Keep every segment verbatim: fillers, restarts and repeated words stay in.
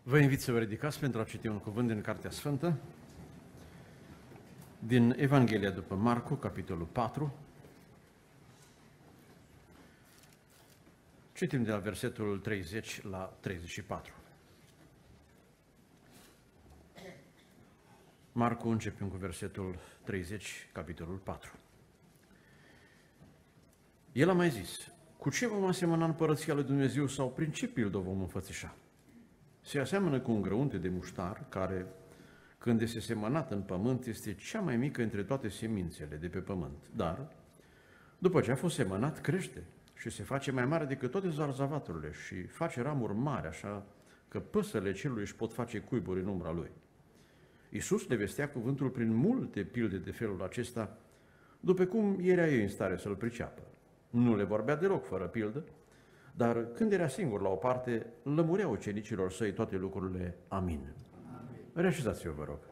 Vă invit să vă ridicați pentru a citi un cuvânt din Cartea Sfântă, din Evanghelia după Marcu, capitolul patru. Citim de la versetul treizeci la treizeci și patru. Marcu, începem cu versetul treizeci, capitolul patru. El a mai zis: cu ce vom asemăna împărăția lui Dumnezeu sau prin ce pildă o vom înfățișa? Se aseamănă cu un grăunte de muștar care, când este semănat în pământ, este cea mai mică între toate semințele de pe pământ. Dar, după ce a fost semănat, crește și se face mai mare decât toate zarzavaturile și face ramuri mari, așa că păsările cerului își pot face cuiburi în umbra lui. Iisus le vestea cuvântul prin multe pilde de felul acesta, după cum era ei în stare să-l priceapă. Nu le vorbea deloc fără pildă, dar când era singur la o parte, lămurea ucenicilor săi toate lucrurile. Amin. Amin. Reașezați-vă, vă rog.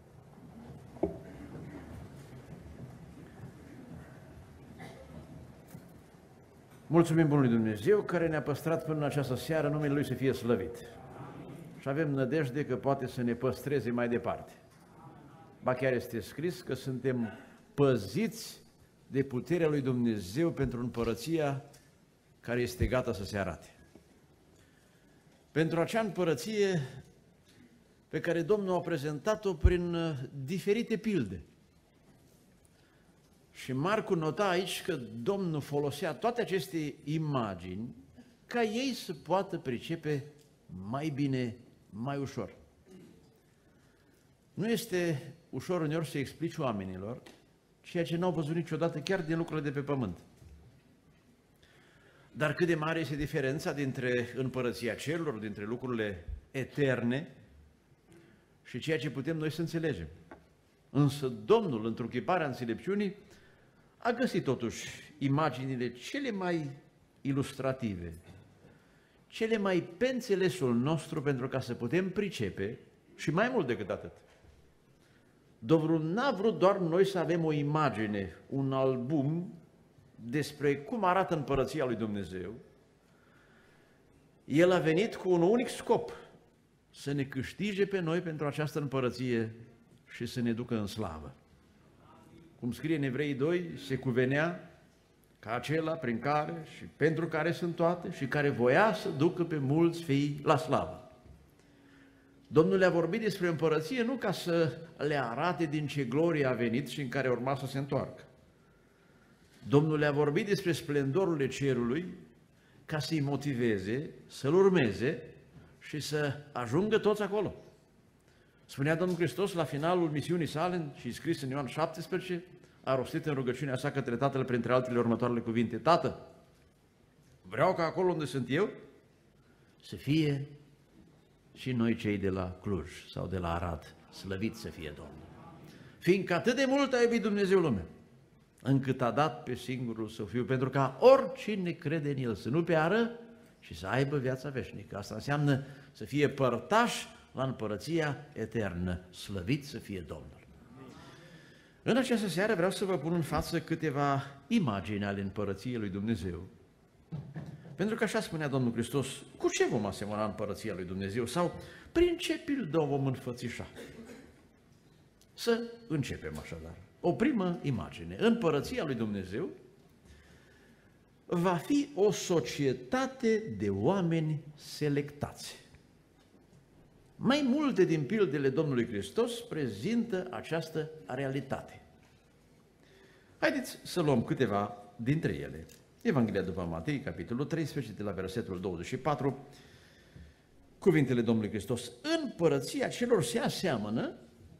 Mulțumim Bunului Dumnezeu care ne-a păstrat până în această seară, numele Lui să fie slăvit. Amin. Și avem nădejde că poate să ne păstreze mai departe. Ba chiar este scris că suntem păziți de puterea lui Dumnezeu pentru împărăția care este gata să se arate. Pentru acea împărăție pe care Domnul a prezentat-o prin diferite pilde. Și Marcu nota aici că Domnul folosea toate aceste imagini ca ei să poată pricepe mai bine, mai ușor. Nu este ușor uneori să explici oamenilor ceea ce n-au văzut niciodată, chiar din lucrurile de pe pământ. Dar cât de mare este diferența dintre împărăția cerurilor, dintre lucrurile eterne și ceea ce putem noi să înțelegem. Însă Domnul, într-o chipare a înțelepciunii, a găsit totuși imaginile cele mai ilustrative, cele mai pe înțelesul nostru pentru ca să putem pricepe și mai mult decât atât. Domnul n-a vrut doar noi să avem o imagine, un album despre cum arată împărăția lui Dumnezeu. El a venit cu un unic scop, să ne câștige pe noi pentru această împărăție și să ne ducă în slavă. Cum scrie în Evrei doi, se cuvenea ca acela prin care și pentru care sunt toate și care voia să ducă pe mulți fii la slavă. Domnul le-a vorbit despre împărăție nu ca să le arate din ce glorie a venit și în care urma să se întoarcă. Domnul le-a vorbit despre splendorurile cerului ca să-i motiveze, să-L urmeze și să ajungă toți acolo. Spunea Domnul Hristos la finalul misiunii sale, și scris în Ioan șaptesprezece, a rostit în rugăciunea sa către Tatăl, printre altele, următoarele cuvinte: Tată, vreau ca acolo unde sunt eu să fie și noi cei de la Cluj sau de la Arad, slăvit să fie Domnul. Fiindcă atât de mult a iubit Dumnezeu lumea, încât a dat pe singurul Său Fiu, pentru ca oricine crede în El să nu piară, ci să aibă viața veșnică. Asta înseamnă să fie părtaș la împărăția eternă, slăvit să fie Domnul. În această seară vreau să vă pun în față câteva imagini ale împărăției lui Dumnezeu. Pentru că așa spunea Domnul Hristos: cu ce vom asemăna împărăția lui Dumnezeu sau prin ce pildă o vom înfățișa? Să începem așadar. O primă imagine. Împărăția lui Dumnezeu va fi o societate de oameni selectați. Mai multe din pildele Domnului Hristos prezintă această realitate. Haideți să luăm câteva dintre ele. Evanghelia după Matei, capitolul treisprezece, de la versetul douăzeci și patru, cuvintele Domnului Hristos: împărăția celor se aseamănă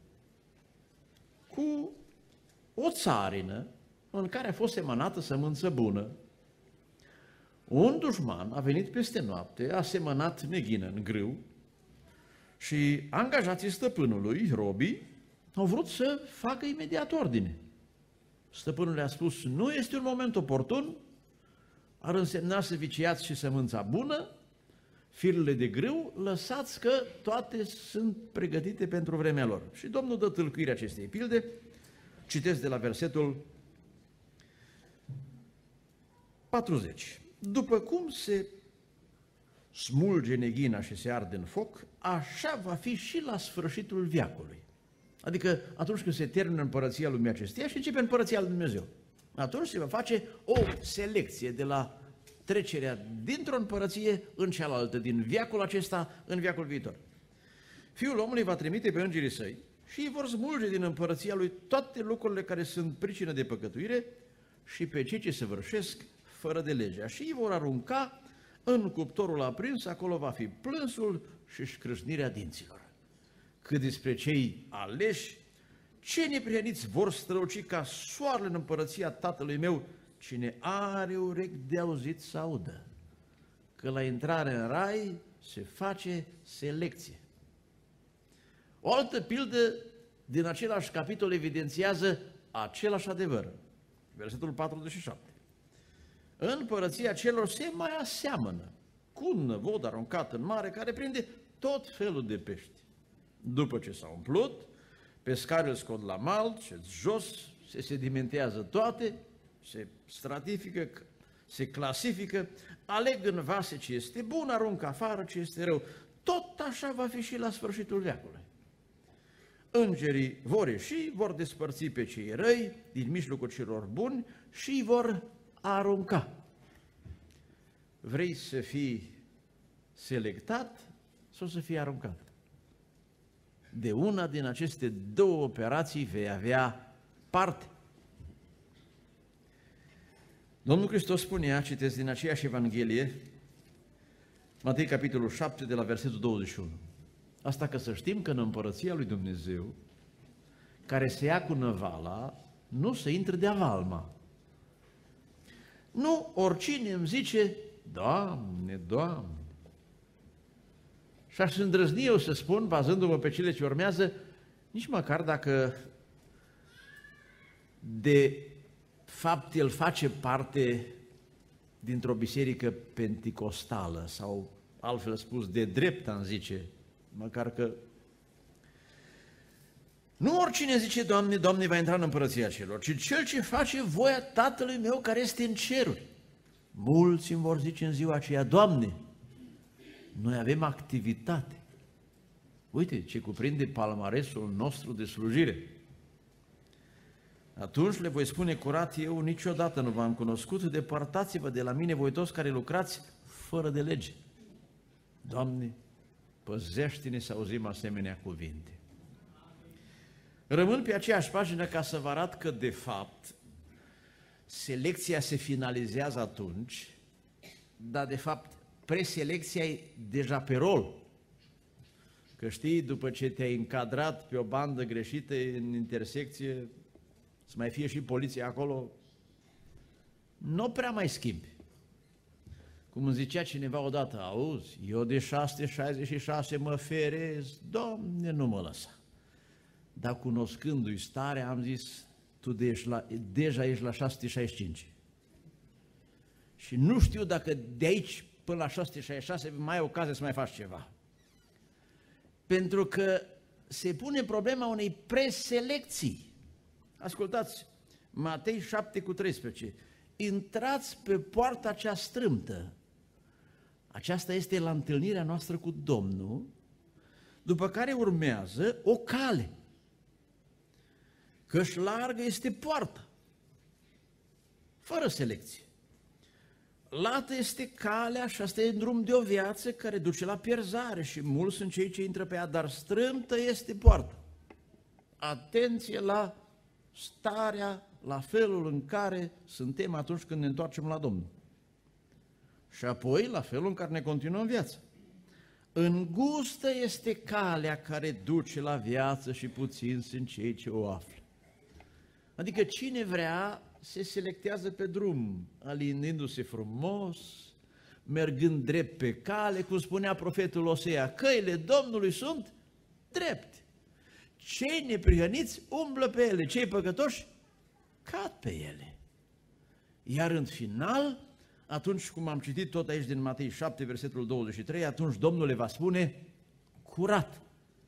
cu o țarină în care a fost semănată sămânță bună. Un dușman a venit peste noapte, a semănat neghină în grâu și angajații stăpânului, robii, au vrut să facă imediat ordine. Stăpânul le-a spus: nu este un moment oportun, ar însemna să viciați și sămânța bună, firele de grâu, lăsați că toate sunt pregătite pentru vremea lor. Și Domnul dă tâlcuirea acestei pilde. Citesc de la versetul patruzeci. După cum se smulge neghina și se arde în foc, așa va fi și la sfârșitul veacului. Adică atunci când se termină împărăția lumii acesteia și începe împărăția lui Dumnezeu. Atunci se va face o selecție de la trecerea dintr-o împărăție în cealaltă, din veacul acesta în veacul viitor. Fiul omului va trimite pe îngerii săi și îi vor smulge din împărăția lui toate lucrurile care sunt pricină de păcătuire și pe cei ce săvârșesc fără de legea și îi vor arunca în cuptorul aprins, acolo va fi plânsul și șcrâșnirea dinților. Cât despre cei aleși, cei neprihăniți vor străluci ca soarele în împărăția Tatălui meu, cine are urechi de auzit să audă, că la intrare în rai se face selecție. O altă pildă din același capitol evidențiază același adevăr. Versetul patruzeci și șapte. În împărăția celor se mai aseamănă cu un năvod aruncat în mare care prinde tot felul de pești. După ce s-au umplut, pescarii îl scot la mal și jos, se sedimentează toate, se stratifică, se clasifică, aleg în vase ce este bun, aruncă afară ce este rău. Tot așa va fi și la sfârșitul veacului. Îngerii vor ieși, vor despărți pe cei răi din mijlocul celor buni și îi vor arunca. Vrei să fii selectat sau să fii aruncat? De una din aceste două operații vei avea parte. Domnul Hristos spunea, citesc din aceeași Evanghelie, Matei capitolul șapte, de la versetul douăzeci și unu. Asta ca să știm că în împărăția lui Dumnezeu, care se ia cu năvala, nu se intră de avalma. Nu oricine îmi zice, Doamne, Doamne. Și aș îndrăzni eu să spun, bazându-mă pe cele ce urmează, nici măcar dacă de fapt el face parte dintr-o biserică penticostală sau, altfel spus, de drept, am zice, măcar că nu oricine zice, Doamne, Doamne, va intra în împărăția celor, ci cel ce face voia Tatălui meu care este în ceruri. Mulți îmi vor zice în ziua aceea, Doamne, noi avem activitate. Uite ce cuprinde palmaresul nostru de slujire. Atunci le voi spune curat, eu niciodată nu v-am cunoscut, depărtați-vă de la mine voi toți care lucrați fără de lege. Doamne, păzește-ne să auzim asemenea cuvinte. Rămân pe aceeași pagină ca să vă arăt că, de fapt, selecția se finalizează atunci, dar, de fapt, preselecția e deja pe rol. Că știi, după ce te-ai încadrat pe o bandă greșită în intersecție, să mai fie și poliția acolo, nu prea mai schimbi. Cum îmi zicea cineva odată, auzi, eu de șase șaizeci și șase mă ferez, Doamne, nu mă lăsa. Dar cunoscându-i starea, am zis, tu de ești la, deja ești la șase șaizeci și cinci. Și nu știu dacă de aici până la șase șaizeci și șase mai ai ocazie să mai faci ceva. Pentru că se pune problema unei preselecții. Ascultați, Matei șapte cu treisprezece. Intrați pe poarta cea strâmtă. Aceasta este la întâlnirea noastră cu Domnul, după care urmează o cale. Căci largă este poarta, fără selecție. Lată este calea și asta e drum de o viață care duce la pierzare și mulți sunt cei ce intră pe ea, dar strâmtă este poarta. Atenție la starea, la felul în care suntem atunci când ne întoarcem la Domnul. Și apoi la felul în care ne continuăm viața. Îngustă este calea care duce la viață și puțini sunt cei ce o află. Adică cine vrea se selectează pe drum, alinindu-se frumos, mergând drept pe cale, cum spunea profetul Osea, căile Domnului sunt drepte. Cei neprihăniți umblă pe ele, cei păcătoși cad pe ele. Iar în final, atunci cum am citit tot aici din Matei șapte, versetul douăzeci și trei, atunci Domnul le va spune curat.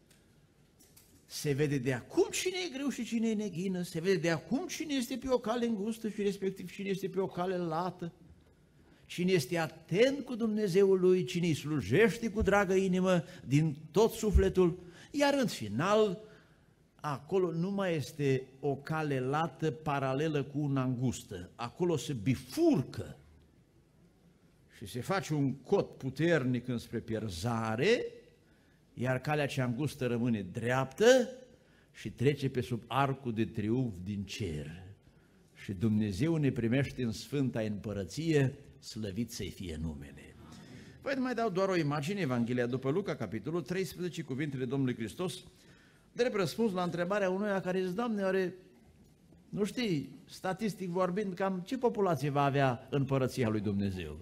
Se vede de acum cine e greu și cine e neghină, se vede de acum cine este pe o cale îngustă și respectiv cine este pe o cale lată, cine este atent cu Dumnezeul lui, cine îi slujește cu dragă inimă, din tot sufletul, iar în final, acolo nu mai este o cale lată paralelă cu una îngustă, acolo se bifurcă și se face un cot puternic înspre pierzare, iar calea cea îngustă rămâne dreaptă și trece pe sub arcul de triumf din cer. Și Dumnezeu ne primește în Sfânta Împărăție, slăvit să-i fie numele. Păi mai dau doar o imagine, Evanghelia după Luca, capitolul treisprezece, cuvintele Domnului Hristos, drept răspuns la întrebarea unuia care zice, Doamne, oare, nu știi, statistic vorbind, cam ce populație va avea Împărăția lui Dumnezeu?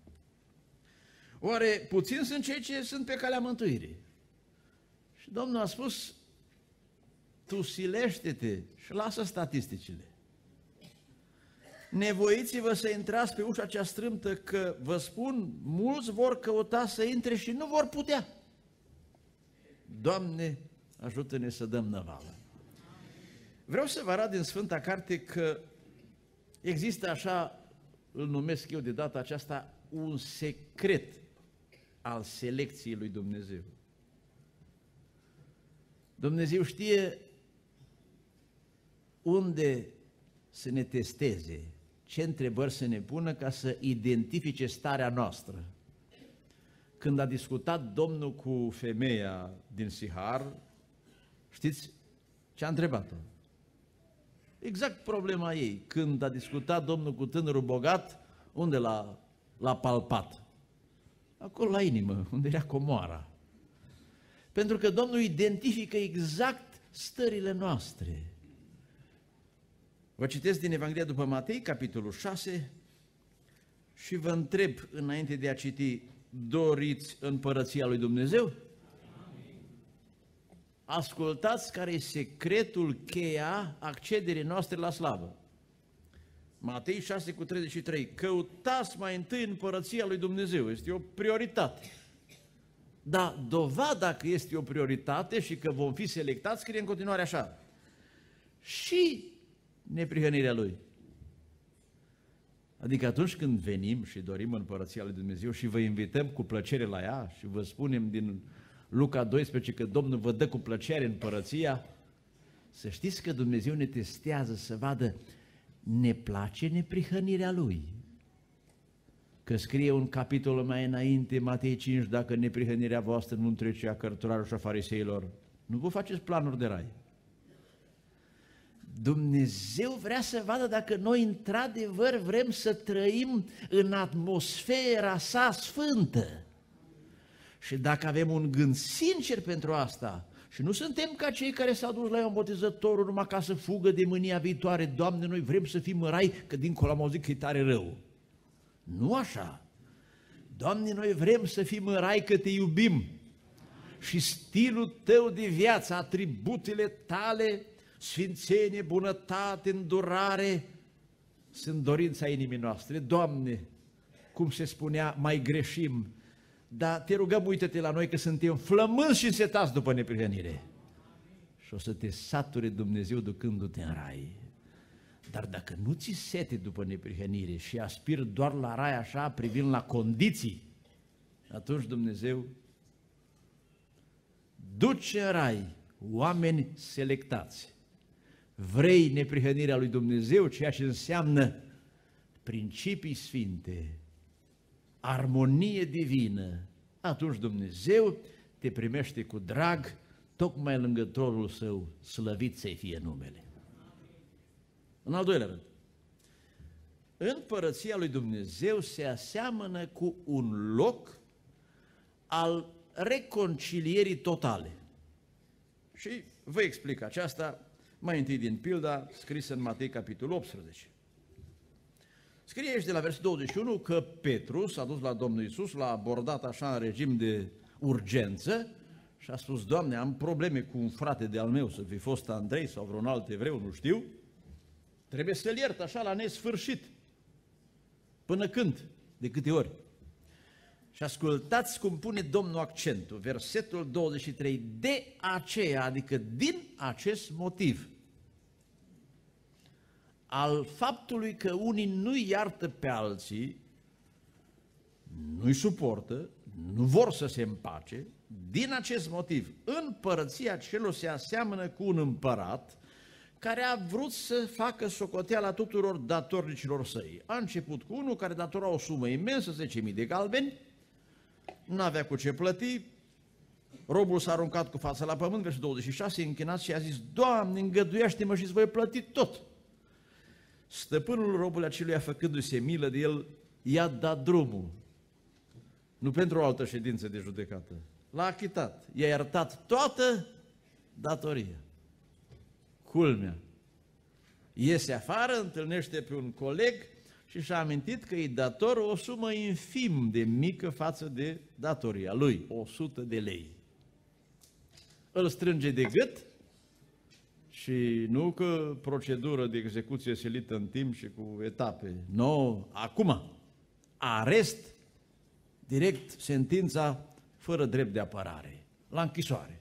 Oare puțini sunt cei ce sunt pe calea mântuirii? Și Domnul a spus, tu silește-te și lasă statisticile. Nevoiți-vă să intrați pe ușa cea strâmtă, că vă spun, mulți vor căuta să intre și nu vor putea. Doamne, ajută-ne să dăm năvală. Vreau să vă arăt din Sfânta Carte că există așa, îl numesc eu de data aceasta, un secret al selecției lui Dumnezeu. Dumnezeu știe unde să ne testeze, ce întrebări să ne pună ca să identifice starea noastră. Când a discutat Domnul cu femeia din Sihar, știți ce a întrebat-o? Exact problema ei. Când a discutat Domnul cu tânărul bogat, unde l-a, l-a palpat? Acolo la inimă, unde era comoara. Pentru că Domnul identifică exact stările noastre. Vă citesc din Evanghelia după Matei, capitolul șase, și vă întreb, înainte de a citi, doriți Împărăția lui Dumnezeu? Ascultați care e secretul, cheia accederii noastre la slavă. Matei șase cu treizeci și trei, căutați mai întâi Împărăția lui Dumnezeu, este o prioritate. Dar dovada că este o prioritate și că vom fi selectați scrie în continuare așa, și neprihănirea Lui. Adică atunci când venim și dorim Împărăția lui Dumnezeu și vă invităm cu plăcere la ea și vă spunem din Luca doisprezece că Domnul vă dă cu plăcere Împărăția, să știți că Dumnezeu ne testează să vadă, ne place neprihănirea Lui. Că scrie un capitol mai înainte, Matei cinci, dacă neprihănirea voastră nu întrece a cărturarilor și a fariseilor, nu vă faceți planuri de rai. Dumnezeu vrea să vadă dacă noi într-adevăr vrem să trăim în atmosfera sa sfântă. Și dacă avem un gând sincer pentru asta, și nu suntem ca cei care s-au dus la Ioan Botezătorul numai ca să fugă de mânia viitoare, Doamne, noi vrem să fim în rai, că dincolo am auzit că e tare rău. Nu așa. Doamne, noi vrem să fim în rai că te iubim și stilul tău de viață, atributele tale, sfințenie, bunătate, îndurare, sunt dorința inimii noastre. Doamne, cum se spunea, mai greșim, dar te rugăm, uită-te la noi că suntem flămânzi și însetați după neprihănire. Și o să te sature Dumnezeu ducându-te în rai. Dar dacă nu ți sete după neprihănire și aspiri doar la rai așa, privind la condiții, atunci Dumnezeu duce în rai oameni selectați. Vrei neprihănirea lui Dumnezeu, ceea ce înseamnă principii sfinte, armonie divină, atunci Dumnezeu te primește cu drag, tocmai lângă tronul său, slăvit să-i fie numele. În al doilea rând, Împărăția lui Dumnezeu se aseamănă cu un loc al reconcilierii totale. Și vă explic aceasta mai întâi din pilda scrisă în Matei, capitolul optsprezece. Scrie aici de la versetul douăzeci și unu că Petru s-a dus la Domnul Iisus, l-a abordat așa în regim de urgență și a spus, Doamne, am probleme cu un frate de-al meu, să fi fost Andrei sau vreun alt evreu, nu știu, trebuie să-l iert așa la nesfârșit. Până când? De câte ori? Și ascultați cum pune Domnul accentul, versetul douăzeci și trei, de aceea, adică din acest motiv, al faptului că unii nu iartă pe alții, nu-i suportă, nu vor să se împace. Din acest motiv, împărăția celor se aseamănă cu un împărat care a vrut să facă socoteala tuturor datornicilor săi. A început cu unul care datora o sumă imensă, zece mii de galbeni, nu avea cu ce plăti, robul s-a aruncat cu fața la pământ, versetul douăzeci și șase, închinat și a zis: Doamne, îngăduiește-mă și îți voi plăti tot. Stăpânul robului aceluia, făcându-se milă de el, i-a dat drumul, nu pentru o altă ședință de judecată, l-a achitat, i-a iertat toată datoria. Culmea, iese afară, întâlnește pe un coleg și și-a amintit că îi dator o sumă infim de mică față de datoria lui, o sută de lei. Îl strânge de gât și nu că procedură de execuție silită în timp și cu etape. Nu, acum, arest, direct sentința fără drept de apărare, la închisoare.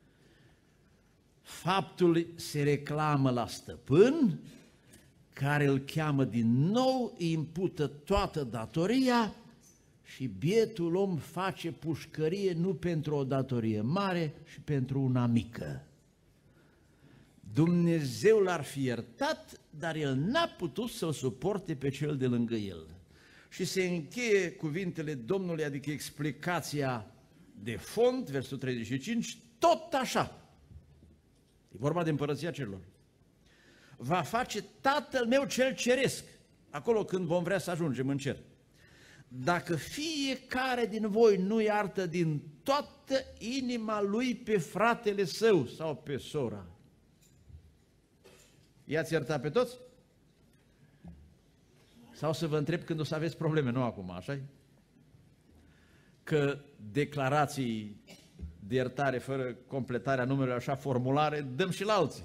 Faptul se reclamă la stăpân, care îl cheamă din nou, îi impută toată datoria și bietul om face pușcărie nu pentru o datorie mare, ci pentru una mică. Dumnezeu l-ar fi iertat, dar el n-a putut să-l suporte pe cel de lângă el. Și se încheie cuvintele Domnului, adică explicația de fond, versetul treizeci și cinci, tot așa. E vorba de împărăția celor. Va face Tatăl meu cel ceresc, acolo când vom vrea să ajungem în cer. Dacă fiecare din voi nu iartă din toată inima lui pe fratele său sau pe sora, i-ați iertat pe toți? Sau să vă întreb când o să aveți probleme, nu acum, așa-i? Că declarații de iertare fără completarea numelor așa formulare dăm și la alții.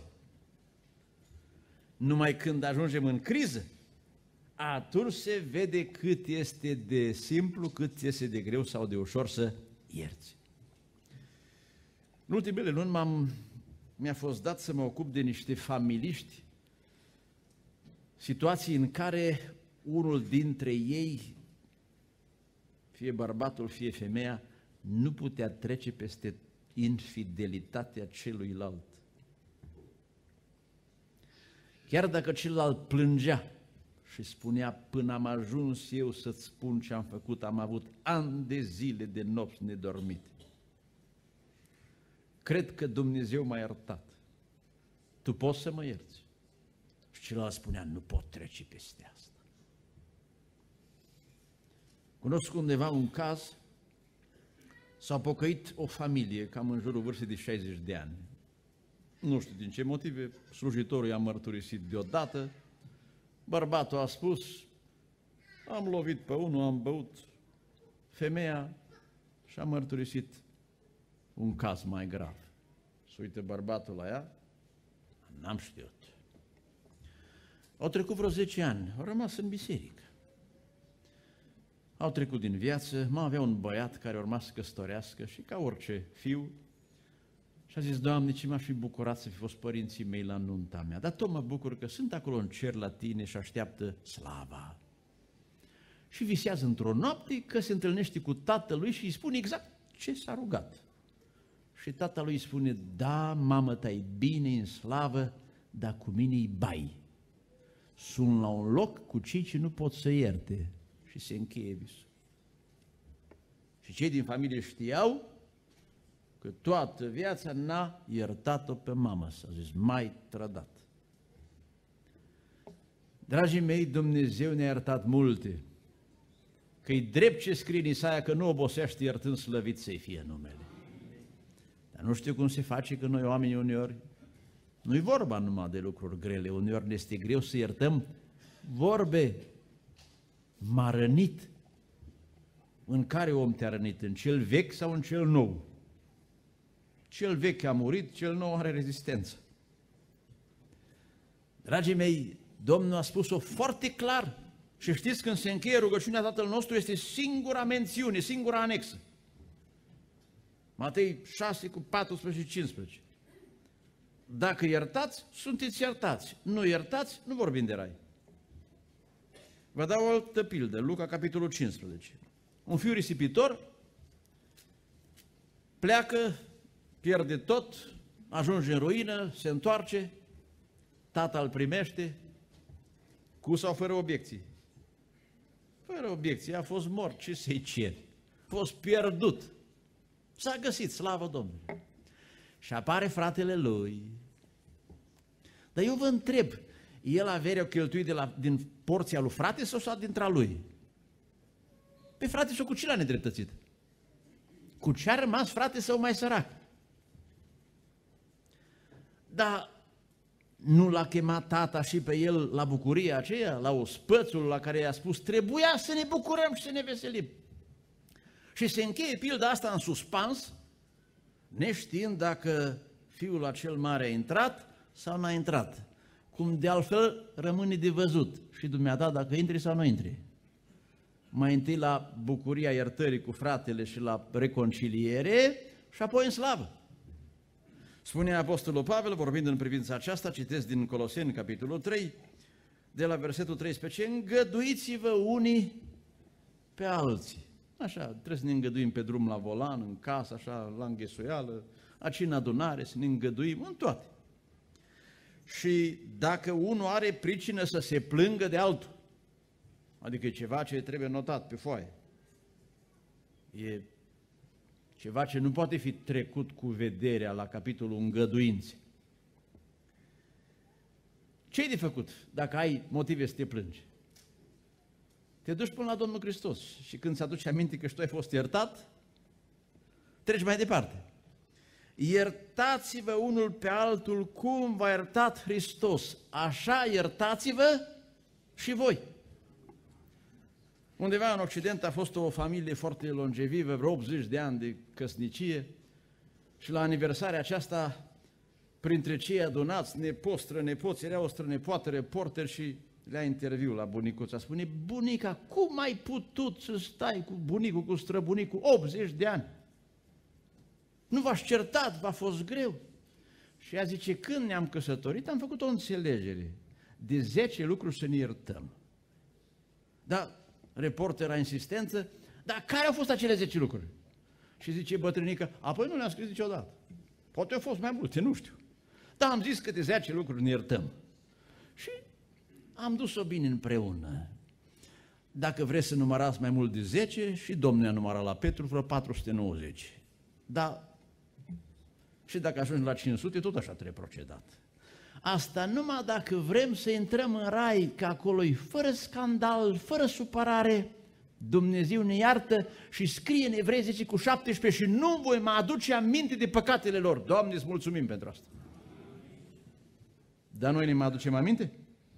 Numai când ajungem în criză, atunci se vede cât este de simplu, cât este de greu sau de ușor să ierți. În ultimele luni m-am, mi-a fost dat să mă ocup de niște familiști, situații în care unul dintre ei, fie bărbatul, fie femeia, nu putea trece peste infidelitatea celuilalt. Chiar dacă celălalt plângea și spunea: până am ajuns eu să-ți spun ce am făcut, am avut ani de zile de nopți nedormite. Cred că Dumnezeu m-a iertat. Tu poți să mă ierți? Și celălalt spunea: nu pot trece peste asta. Cunosc undeva un caz, s-a pocăit o familie, cam în jurul vârstei de șaizeci de ani. Nu știu din ce motive, slujitorul i-a mărturisit deodată, bărbatul a spus: am lovit pe unul, am băut. Femeia și-a mărturisit un caz mai grav. Se uită bărbatul la ea: n-am știut. Au trecut vreo zece ani, au rămas în biserică. Au trecut din viață, mai avea un băiat care urma să căsătorească și ca orice fiu, și a zis: Doamne, ce m-aș fi bucurat să fi fost părinții mei la nunta mea, dar tot mă bucur că sunt acolo în cer la tine și așteaptă slava. Și visează într-o noapte că se întâlnește cu tatălui și îi spune exact ce s-a rugat. Și tatălui îi spune: da, mamă, ta-i bine în slavă, dar cu mine-i bai. Sunt la un loc cu cei ce nu pot să ierte. Și se încheie visul. Și cei din familie știau că toată viața n-a iertat-o pe mamă, s-a zis: mai trădat. Dragii mei, Dumnezeu ne-a iertat multe, că-i drept ce scrie în Isaia că nu obosește iertând, slăvit să-i fie numele. Dar nu știu cum se face că noi oamenii uneori, nu-i vorba numai de lucruri grele, uneori ne este greu să iertăm vorbe. M-a rănit. În care om te-a rănit? În cel vechi sau în cel nou? Cel vechi a murit, cel nou are rezistență. Dragii mei, Domnul a spus-o foarte clar. Și știți, când se încheie rugăciunea Tatăl nostru, este singura mențiune, singura anexă. Matei șase cu paisprezece și cincisprezece. Dacă iertați, sunteți iertați. Nu iertați, nu vorbim de rai. Vă dau o altă pildă, Luca, capitolul cincisprezece. Un fiu risipitor pleacă, pierde tot, ajunge în ruină, se întoarce, tata îl primește, cu sau fără obiecții. Fără obiecții, a fost mort, ce să-i ceri? A fost pierdut. S-a găsit, slavă Domnului. Și apare fratele lui. Dar eu vă întreb, el averea o cheltuit de la, din porția lui frate sau s-a dintre a lui? Pe frate și-o cu ce l-a nedreptățit? Cu ce a rămas frate său mai sărac? Dar nu l-a chemat tata și pe el la bucuria aceea, la ospățul la care i-a spus, trebuia să ne bucurăm și să ne veselim. Și se încheie pilda asta în suspans, neștiind dacă fiul acel mare a intrat sau n-a intrat. Cum de altfel rămâne de văzut și dumneata dacă intri sau nu intri. Mai întâi la bucuria iertării cu fratele și la reconciliere și apoi în slavă. Spune Apostolul Pavel, vorbind în privința aceasta, citesc din Coloseni, capitolul trei, de la versetul treisprezece, îngăduiți-vă unii pe alții. Așa, trebuie să ne îngăduim pe drum la volan, în casă, așa, la înghesuială, aici în adunare, să ne îngăduim în toate. Și dacă unul are pricină să se plângă de altul, adică e ceva ce trebuie notat pe foaie, e ceva ce nu poate fi trecut cu vederea la capitolul îngăduințe. Ce-i de făcut dacă ai motive să te plângi? Te duci până la Domnul Hristos și când ți-aduci aminte că și tu ai fost iertat, treci mai departe. Iertați-vă unul pe altul cum v-a iertat Hristos, așa iertați-vă și voi. Undeva în Occident a fost o familie foarte longevivă, vreo optzeci de ani de căsnicie și la aniversarea aceasta, printre cei adunați, nepoți, strănepoți, era o strănepoată reporter și le-a interviu la bunicuța. Spune, bunica, cum ai putut să stai cu bunicul, cu străbunicul, optzeci de ani? Nu v-ați certat, v-a fost greu? Și ea zice, când ne-am căsătorit, am făcut o înțelegere. De zece lucruri să ne iertăm. Dar reportera insistență, dar care au fost acele zece lucruri? Și zice bătrânică, apoi nu le-am scris niciodată. Poate au fost mai multe, nu știu. Dar am zis că de zece lucruri ne iertăm. Și am dus-o bine împreună. Dacă vreți să numărați mai mult de zece, și Domnul a numărat la Petru vreo patru sute nouăzeci. Dar și dacă ajungi la cinci sute, tot așa trebuie procedat. Asta numai dacă vrem să intrăm în rai, că acolo e fără scandal, fără supărare, Dumnezeu ne iartă și scrie în Evrei zece cu șaptesprezece și nu voi mai aduce aminte de păcatele lor. Doamne, îți mulțumim pentru asta. Dar noi ne mai aducem aminte?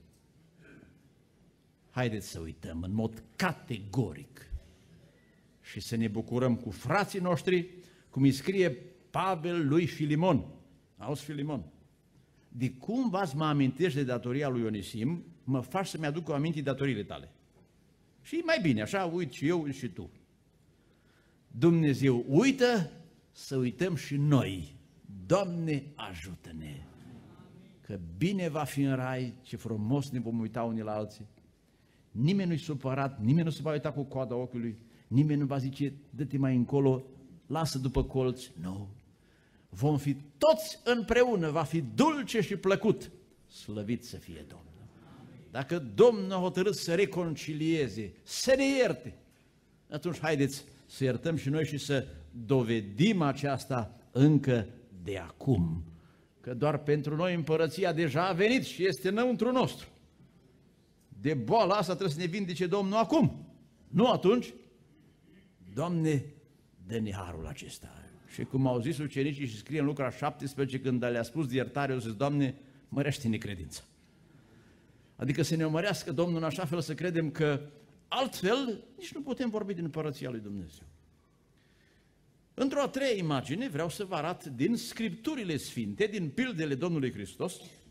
Haideți să uităm în mod categoric și să ne bucurăm cu frații noștri, cum îi scrie Pavel lui Filimon. Auzi, Filimon, de cum v-ați mă amintești de datoria lui Ionisim, mă faci să-mi aduc o aminte datoriile tale. Și mai bine, așa uit și eu și tu. Dumnezeu uită, să uităm și noi. Doamne, ajută-ne! Că bine va fi în rai, ce frumos ne vom uita unii la alții. Nimeni nu-i supărat, nimeni nu se va uita cu coada ochiului, nimeni nu va zice, dă-te mai încolo, lasă după colț. Nu! Vom fi toți împreună, va fi dulce și plăcut. Slăvit să fie Domnul! Dacă Domnul a hotărât să reconcilieze, să ne ierte, atunci haideți să iertăm și noi și să dovedim aceasta încă de acum. Că doar pentru noi împărăția deja a venit și este înăuntru nostru. De boala asta trebuie să ne vindece Domnul acum, nu atunci. Doamne, dă-ne harul acesta. Și cum au zis ucenicii și scrie în Luca șaptesprezece, când le-a spus de iertare, au zis, Doamne, mărește-ne credința. Adică să ne mărească Domnul în așa fel să credem că altfel nici nu putem vorbi din împărăția lui Dumnezeu. Într-o a treia imagine vreau să vă arăt din Scripturile Sfinte, din pildele Domnului Hristos,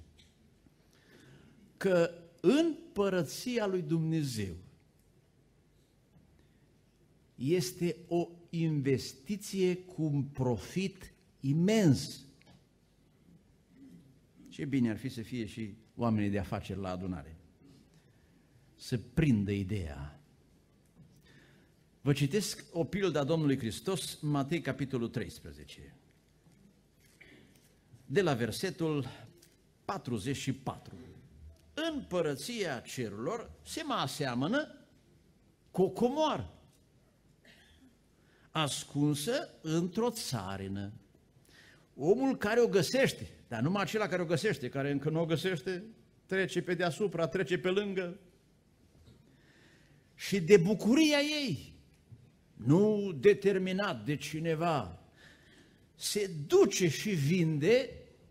că în împărăția lui Dumnezeu este o investiție cu un profit imens. Ce bine ar fi să fie și oamenii de afaceri la adunare, să prindă ideea. Vă citesc o pildă a Domnului Hristos, Matei, capitolul treisprezece, de la versetul patruzeci și patru. Împărăția cerurilor se mai aseamănă cu o comoară ascunsă într-o țarină. Omul care o găsește, dar numai acela care o găsește, care încă nu o găsește, trece pe deasupra, trece pe lângă și de bucuria ei, nu determinat de cineva, se duce și vinde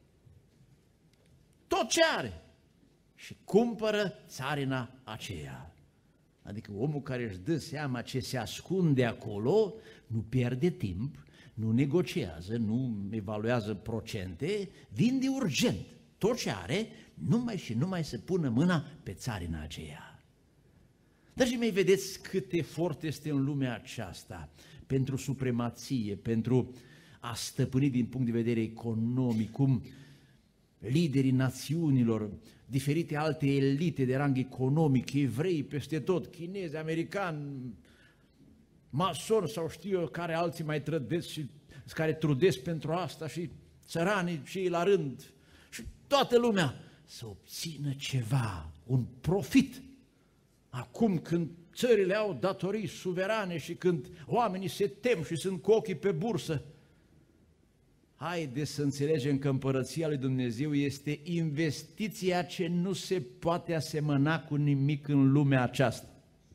tot ce are și cumpără țarina aceea. Adică omul care își dă seama ce se ascunde acolo, nu pierde timp, nu negociază, nu evaluează procente, vinde urgent tot ce are, numai și numai să pună mâna pe țarina aceea. Dragii mei, vedeți cât efort este în lumea aceasta pentru supremație, pentru a stăpâni din punct de vedere economic, cum liderii națiunilor, diferite alte elite de rang economic, evrei peste tot, chinezi, americani, masoni sau știu eu care alții mai trădesc și care trudesc pentru asta și țăranii și ei la rând și toată lumea să obțină ceva, un profit. Acum când țările au datorii suverane și când oamenii se tem și sunt cu ochii pe bursă, haideți să înțelegem că împărăția lui Dumnezeu este investiția ce nu se poate asemăna cu nimic în lumea aceasta.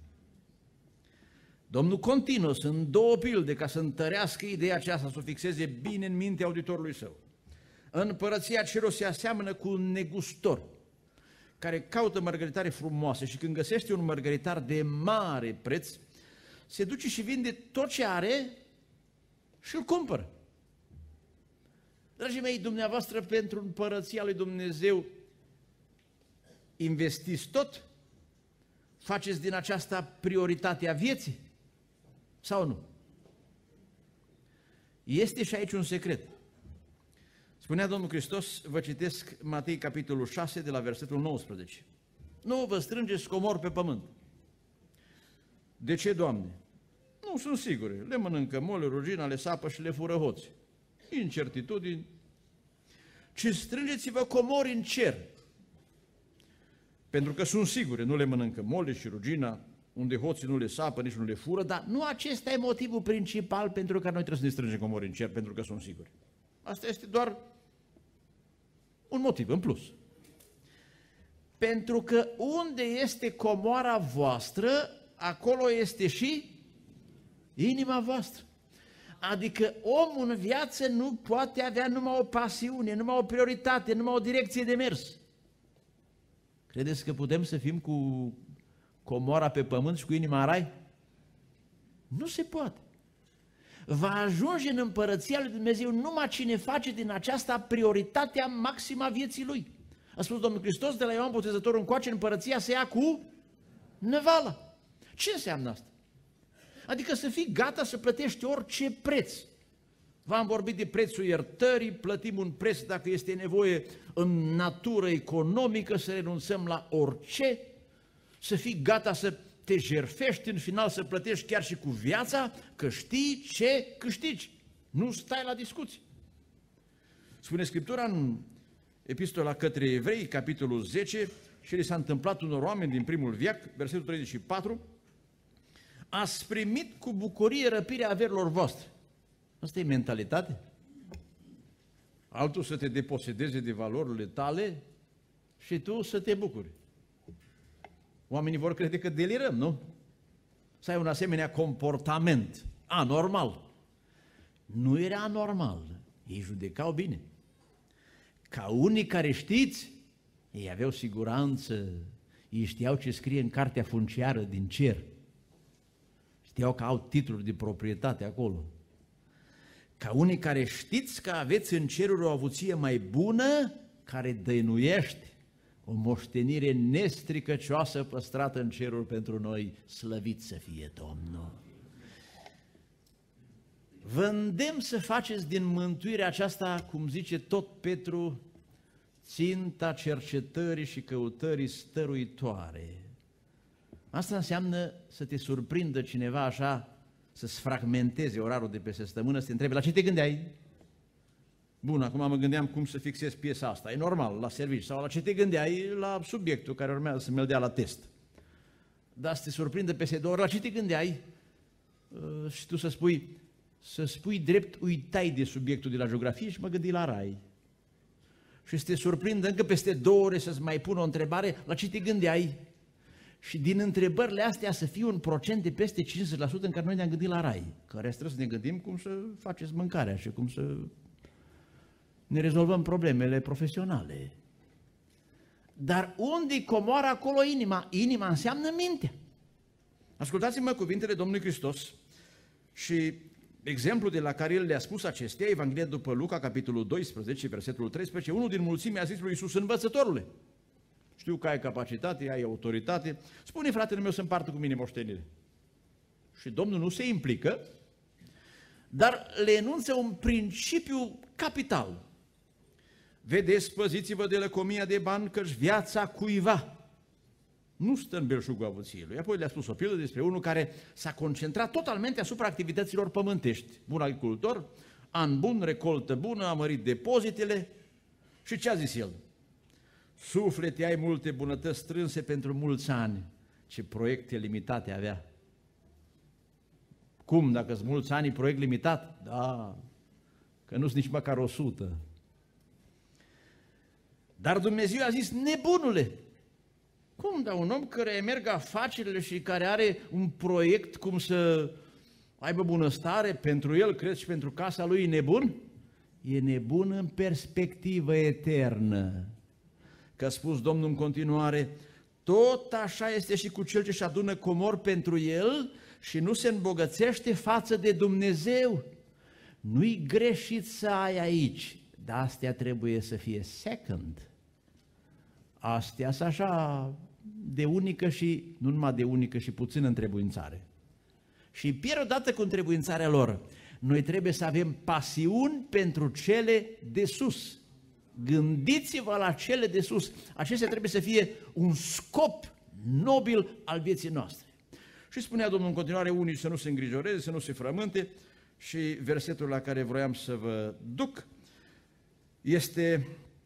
Domnul continuă, sunt două pilde ca să întărească ideea aceasta, să o fixeze bine în mintea auditorului său. Împărăția cerurilor se aseamănă cu un negustor care caută mărgăritare frumoase și când găsește un mărgăritar de mare preț, se duce și vinde tot ce are și îl cumpără. Dragii mei, dumneavoastră pentru împărăția lui Dumnezeu investiți tot? Faceți din aceasta prioritatea vieții? Sau nu? Este și aici un secret. Spunea Domnul Hristos, vă citesc Matei capitolul șase de la versetul nouăsprezece. Nu vă strângeți comori pe pământ. De ce, Doamne? Nu sunt sigure. Le mănâncă mole, rugina, le sapă și le fură hoți. Incertitudini. Ci strângeți-vă comori în cer. Pentru că sunt sigure, nu le mănâncă mole și rugina, unde hoții nu le sapă, nici nu le fură, dar nu acesta e motivul principal pentru care noi trebuie să ne strângem comori în cer, pentru că sunt siguri. Asta este doar un motiv în plus. Pentru că unde este comoara voastră, acolo este și inima voastră. Adică omul în viață nu poate avea numai o pasiune, numai o prioritate, numai o direcție de mers. Credeți că putem să fim cu comoara pe pământ și cu inima în rai? Nu se poate. Va ajunge în împărăția lui Dumnezeu numai cine face din aceasta prioritatea maximă a vieții lui. A spus Domnul Hristos de la Ioan Botezătorul încoace, împărăția se ia cu năvala. Ce înseamnă asta? Adică să fii gata să plătești orice preț. V-am vorbit de prețul iertării, plătim un preț dacă este nevoie în natură economică, să renunțăm la orice, să fii gata să te jertfești, în final să plătești chiar și cu viața, că știi ce câștigi. Nu stai la discuții. Spune Scriptura în Epistola către Evrei, capitolul zece, și li s-a întâmplat unor oameni din primul veac, versetul treizeci și patru, ați primit cu bucurie răpirea averilor voastre. Asta e mentalitate? Altul să te deposedeze de valorile tale și tu să te bucuri. Oamenii vor crede că delirăm, nu? Să ai un asemenea comportament anormal. Nu era anormal, ei judecau bine. Ca unii care știți, ei aveau siguranță, ei știau ce scrie în cartea funciară din cer. Știau că au titluri de proprietate acolo. Ca unii care știți că aveți în ceruri o avuție mai bună, care dăinuiește, o moștenire nestricăcioasă păstrată în ceruri pentru noi, slăvit să fie Domnul. Vă îndemn să faceți din mântuirea aceasta, cum zice tot Petru, ținta cercetării și căutării stăruitoare. Asta înseamnă să te surprindă cineva așa să-ți fragmenteze orarul de peste săptămână, să te întrebe la ce te gândeai? Bun, acum mă gândeam cum să fixez piesa asta, e normal, la serviciu, sau la ce te gândeai la subiectul care urmează să mi-l dea la test. Dar să te surprindă peste două ori, la ce te gândeai? Uh, și tu să spui, să spui drept, uitai de subiectul de la geografie și mă gândi la rai. Și să te surprindă încă peste două ore să-ți mai pun o întrebare, la ce te gândeai? Și din întrebările astea să fie un procent de peste cincizeci la sută în care noi ne-am gândit la rai, că rest trebuie să ne gândim cum să faceți mâncarea și cum să ne rezolvăm problemele profesionale. Dar unde-i comoara, acolo inima? Inima înseamnă mintea. Ascultați-mă cuvintele Domnului Hristos și exemplul de la care El le-a spus acestea, Evanghelia după Luca, capitolul doisprezece, versetul treisprezece, unul din mulțime a zis lui Iisus, învățătorule, știu că ai capacitate, ai autoritate, spune fratele meu să împartă cu mine moștenire. Și Domnul nu se implică, dar le enunță un principiu capital. Vedeți, păziți-vă de lăcomia de bani, căci viața cuiva nu stă în belșugul avuției lui. Apoi le-a spus o pildă despre unul care s-a concentrat totalmente asupra activităților pământești. Bun agricultor, an bun, recoltă bună, a mărit depozitele și ce a zis el? Suflete, ai multe bunătăți strânse pentru mulți ani. Ce proiecte limitate avea. Cum, dacă sunt mulți ani, proiect limitat? Da, că nu sunt nici măcar o sută. Dar Dumnezeu a zis, nebunule, cum, da, un om care merg afacerile și care are un proiect cum să aibă bunăstare pentru el, crezi, și pentru casa lui, e nebun? E nebun în perspectivă eternă. Că a spus Domnul în continuare, tot așa este și cu cel ce-și adună comor pentru el și nu se îmbogățește față de Dumnezeu. Nu-i greșit să ai aici, dar astea trebuie să fie second. Astea sunt așa de unică și, nu numai de unică, și puțin întrebuințare. Și pierd odată cu întrebuințarea lor. Noi trebuie să avem pasiuni pentru cele de sus. Gândiți-vă la cele de sus. Acestea trebuie să fie un scop nobil al vieții noastre. Și spunea Domnul în continuare, unii să nu se îngrijoreze, să nu se frământe, și versetul la care vroiam să vă duc este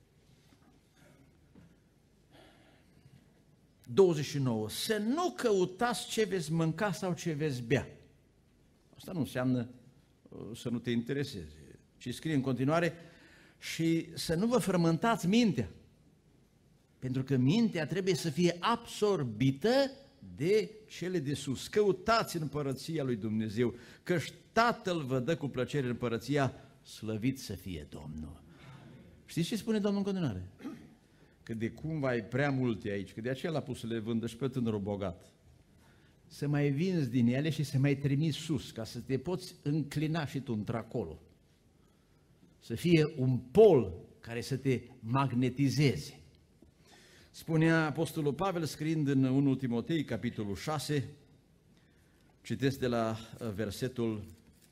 douăzeci și nouă. Să nu căutați ce veți mânca sau ce veți bea. Asta nu înseamnă să nu te intereseze, ci scrie în continuare, și să nu vă frământați mintea, pentru că mintea trebuie să fie absorbită de cele de sus. Căutați împărăția lui Dumnezeu, căci Tatăl vă dă cu plăcere împărăția, slăvit să fie Domnul. Știți ce spune Domnul în continuare? Că de cum ai prea multe aici, că de aceea l-a pus să le vândă și pe tânărul bogat. Să mai vinzi din ele și să mai trimiți sus, ca să te poți înclina și tu într-acolo. Să fie un pol care să te magnetizeze. Spunea Apostolul Pavel, scriind în întâi Timotei, capitolul șase, citesc de la versetul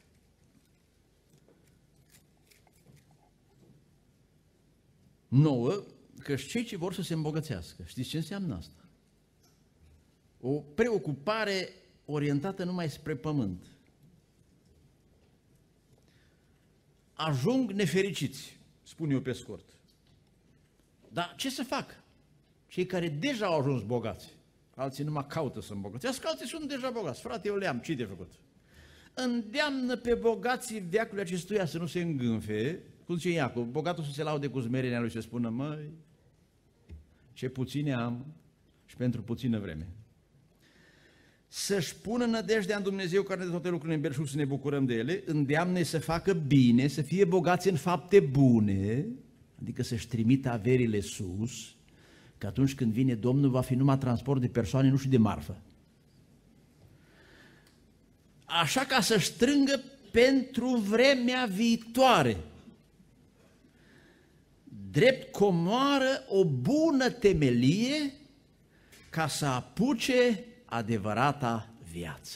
nouă, că cei ce vor să se îmbogățească. Știți ce înseamnă asta? O preocupare orientată numai spre pământ. Ajung nefericiți, spun eu pe scurt. Dar ce să fac? Cei care deja au ajuns bogați, alții numai caută să îmbogățească, alții sunt deja bogați. Frate, eu le-am, ce de făcut? Îndeamnă pe bogații veacului acestuia să nu se îngânfe, cum zice Iacov, bogatul să se laude cu smerenia lui și să spună, măi, ce puține am și pentru puțină vreme. Să-și pună nădejdea în Dumnezeu care de toate lucrurile în belșug să ne bucurăm de ele, îndeamnă să facă bine, să fie bogați în fapte bune, adică să-și trimită averile sus, că atunci când vine Domnul va fi numai transport de persoane, nu și de marfă. Așa ca să strângă pentru vremea viitoare, drept comoară o bună temelie ca să apuce adevărata viață.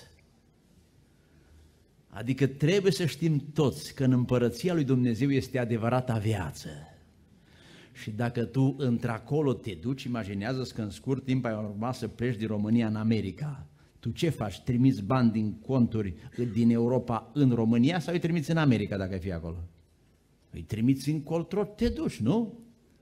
Adică trebuie să știm toți că în împărăția lui Dumnezeu este adevărata viață. Și dacă tu într-acolo te duci, imaginează-ți că în scurt timp ai urma să pleci din România în America. Tu ce faci? Trimiți bani din conturi din Europa în România sau îi trimiți în America dacă ai fi acolo? Îi trimiți încotro, te duci, nu?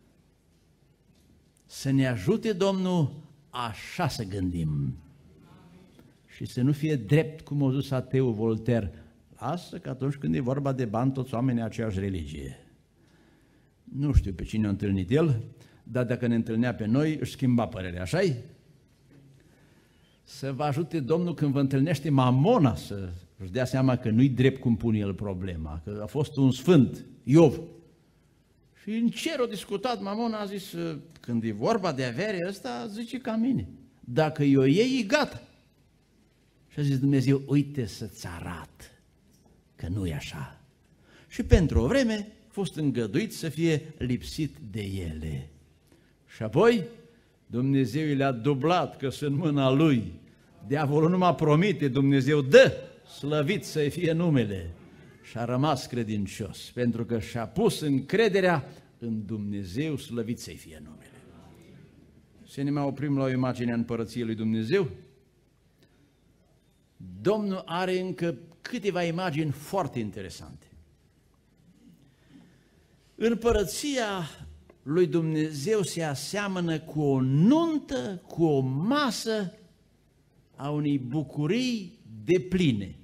Să ne ajute Domnul așa să gândim și să nu fie drept, cum a zis ateul Voltaire, lasă că atunci când e vorba de bani, toți oamenii au aceeași religie. Nu știu pe cine a întâlnit el, dar dacă ne întâlnea pe noi, își schimba părerea, așa-i? Să vă ajute Domnul când vă întâlnește Mamona să își dea seama că nu-i drept cum pune el problema, că a fost un sfânt, Iov. Și în cer a discutat Mamona, a zis, când e vorba de avere ăsta, zice ca mine, dacă eu iei, e gata. Și a zis Dumnezeu, uite să-ți arat că nu e așa. Și pentru o vreme a fost îngăduit să fie lipsit de ele. Și apoi Dumnezeu le-a dublat că sunt mâna lui. Diavolul nu m-a promite, Dumnezeu dă, slăvit să fie numele. Și a rămas credincios, pentru că și-a pus încrederea în Dumnezeu, slăvit să fie numele. Să ne mai oprim la o imagine a împărăției lui Dumnezeu. Domnul are încă câteva imagini foarte interesante. Împărăția lui Dumnezeu se aseamănă cu o nuntă, cu o masă a unei bucurii depline.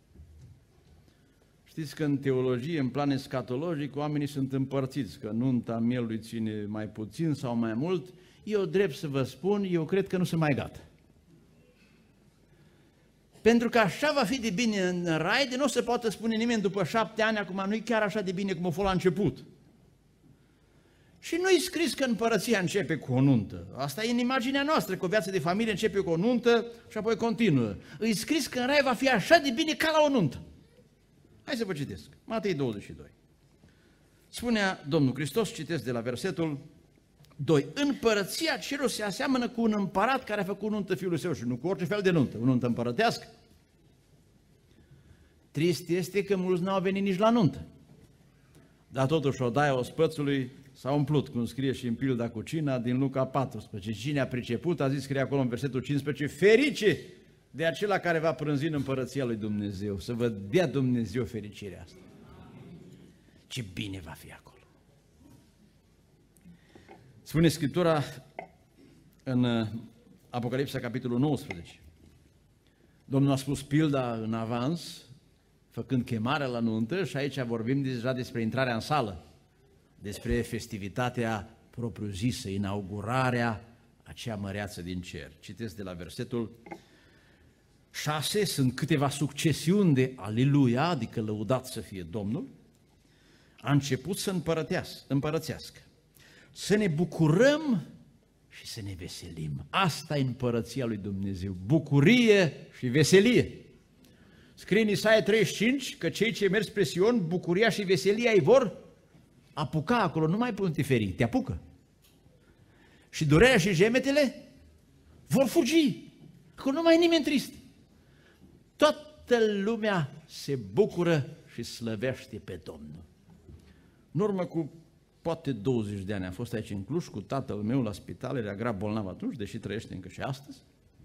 Știți că în teologie, în plan escatologic, oamenii sunt împărțiți, că nunta mielului ține mai puțin sau mai mult. Eu, drept să vă spun, eu cred că nu sunt mai gata. Pentru că așa va fi de bine în rai, de nu se poate spune nimeni după șapte ani, acum nu e chiar așa de bine cum a fost la început. Și nu-i scris că împărăția începe cu o nuntă. Asta e în imaginea noastră, că o viață de familie începe cu o nuntă și apoi continuă. Îi scris că în rai va fi așa de bine ca la o nuntă. Hai să vă citesc. Matei douăzeci și doi. Spunea Domnul Hristos, citesc de la versetul doi. Împărăția cerului se aseamănă cu un împărat care a făcut nuntă fiului său și nu cu orice fel de nuntă, o nuntă împărătească. Trist este că mulți n-au venit nici la nuntă. Dar totuși odaia ospățului s-a umplut, cum scrie și în pilda cu cina din Luca paisprezece. Cine a priceput, a zis, scrie acolo în versetul cincisprezece, ferice de acela care va prânzi în împărăția lui Dumnezeu, să vă dea Dumnezeu fericirea asta. Ce bine va fi acolo. Spune Scriptura în Apocalipsa, capitolul nouăsprezece. Domnul a spus pilda în avans, făcând chemarea la nuntă, și aici vorbim deja despre intrarea în sală, despre festivitatea propriu-zisă, inaugurarea aceea măreață din cer. Citesc de la versetul șase, sunt câteva succesiuni de aleluia, adică lăudat să fie Domnul. A început să împărățească, să ne bucurăm și să ne veselim. Asta e împărăția lui Dumnezeu, bucurie și veselie. Scrie în Isaia treizeci și cinci că cei ce merg spre Sion, bucuria și veselia îi vor apuca acolo, nu mai pun diferi, te apucă. Și durerea și gemetele vor fugi, acolo nu mai e nimeni trist. Toată lumea se bucură și slăvește pe Domnul. În urmă cu poate douăzeci de ani am fost aici în Cluj cu tatăl meu la spital, era grav bolnav atunci, deși trăiește încă și astăzi.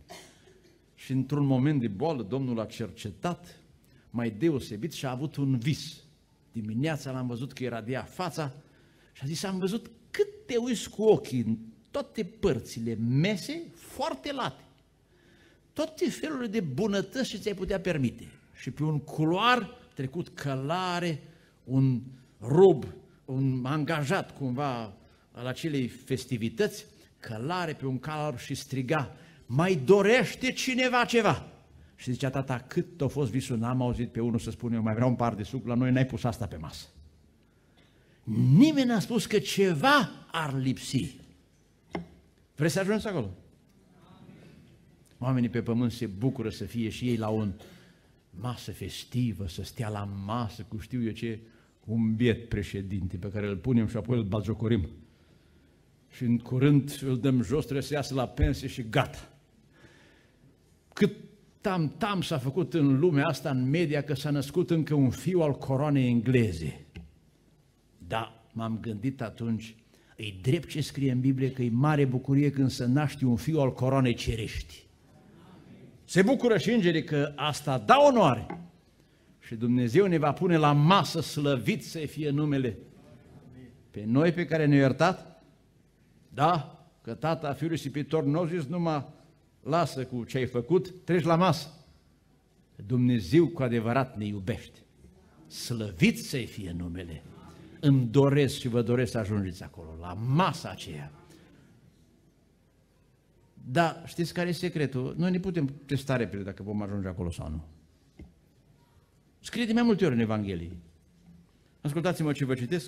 Și într-un moment de boală, Domnul a cercetat mai deosebit și a avut un vis. Dimineața l-am văzut că iradia fața și a zis, am văzut cât te uiți cu ochii în toate părțile mese, foarte late. Toate felurile de bunătăți ce ți-ai putea permite. Și pe un culoar trecut călare, un rob, un angajat cumva al acelei festivități, călare pe un cal alb și striga, mai dorește cineva ceva? Și zicea tata, cât a fost visul, n-am auzit pe unul să spune, eu mai vreau un par de suc, la noi n-ai pus asta pe masă. Nimeni n-a spus că ceva ar lipsi. Vreți să ajungeți acolo? Oamenii pe pământ se bucură să fie și ei la o masă festivă, să stea la masă cu știu eu ce, un biet președinte pe care îl punem și apoi îl batjocorim. Și în curând îl dăm jos, trebuie să iasă la pensie și gata. Cât tam-tam s-a făcut în lumea asta, în media, că s-a născut încă un fiu al coroanei engleze. Da, m-am gândit atunci, e drept ce scrie în Biblie că e mare bucurie când se naște un fiu al coroanei cerești. Se bucură și îngerii că asta da onoare. Și Dumnezeu ne va pune la masă, slăvit să fie numele. Pe noi pe care ne-a iertat, da, că tata, fiul și pitor nu au zis numai lasă cu ce ai făcut, treci la masă. Dumnezeu cu adevărat ne iubește. Slăvit să fie numele. Îmi doresc și vă doresc să ajungeți acolo, la masa aceea. Dar știți care e secretul? Noi ne putem testa repede dacă vom ajunge acolo sau nu. Scrie de mai multe ori în Evanghelie. Ascultați-mă ce vă citesc.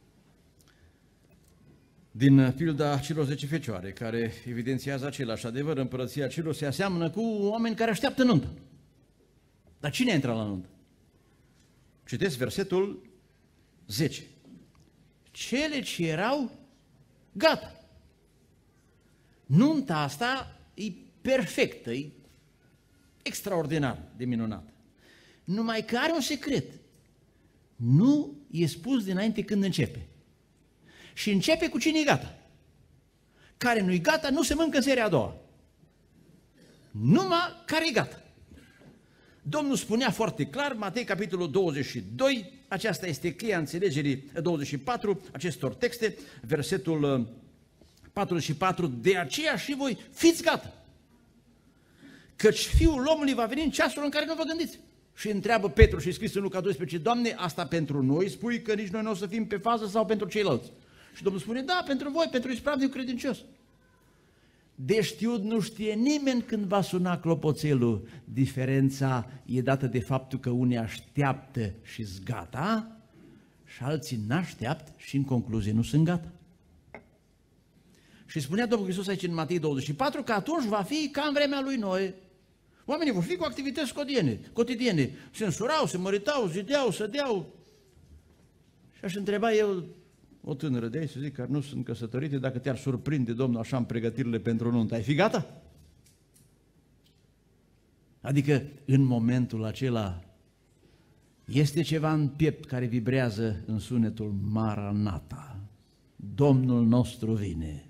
Din pilda celor zece fecioare, care evidențiază același adevăr, împărăția celor se aseamănă cu oameni care așteaptă nuntă. Dar cine a intrat la nuntă? Citesc versetul zece. Cele ce erau gata. Nunta asta e perfectă, e extraordinar de minunată. Numai că are un secret. Nu e spus dinainte când începe. Și începe cu cine e gata. Care nu-i gata, nu se mănâncă în seria a doua. Numai care e gata. Domnul spunea foarte clar, Matei, capitolul douăzeci și doi, aceasta este cheia înțelegerii douăzeci și patru, acestor texte, versetul patruzeci și patru, de aceea și voi fiți gata. Căci Fiul omului va veni în ceasul în care nu vă gândiți. Și întreabă Petru și scris în Luca doisprezece, Doamne, asta pentru noi spui că nici noi nu o să fim pe fază sau pentru ceilalți? Și Domnul spune, da, pentru voi, pentru ispravnic credincios. De știut nu știe nimeni când va suna clopoțelul. Diferența e dată de faptul că unii așteaptă și-s gata și alții n-așteaptă și în concluzie nu sunt gata. Și spunea Domnul Hristos aici în Matei douăzeci și patru că atunci va fi ca în vremea lui Noe. Oamenii vor fi cu activități cotidiene, cotidiene. Se însurau, se măritau, zideau, sădeau. Și aș întreba eu o tânără de aici, să zic, care nu sunt căsătorite, dacă te-ar surprinde Domnul așa în pregătirile pentru nuntă, ai fi gata? Adică în momentul acela este ceva în piept care vibrează în sunetul Maranata. Domnul nostru vine.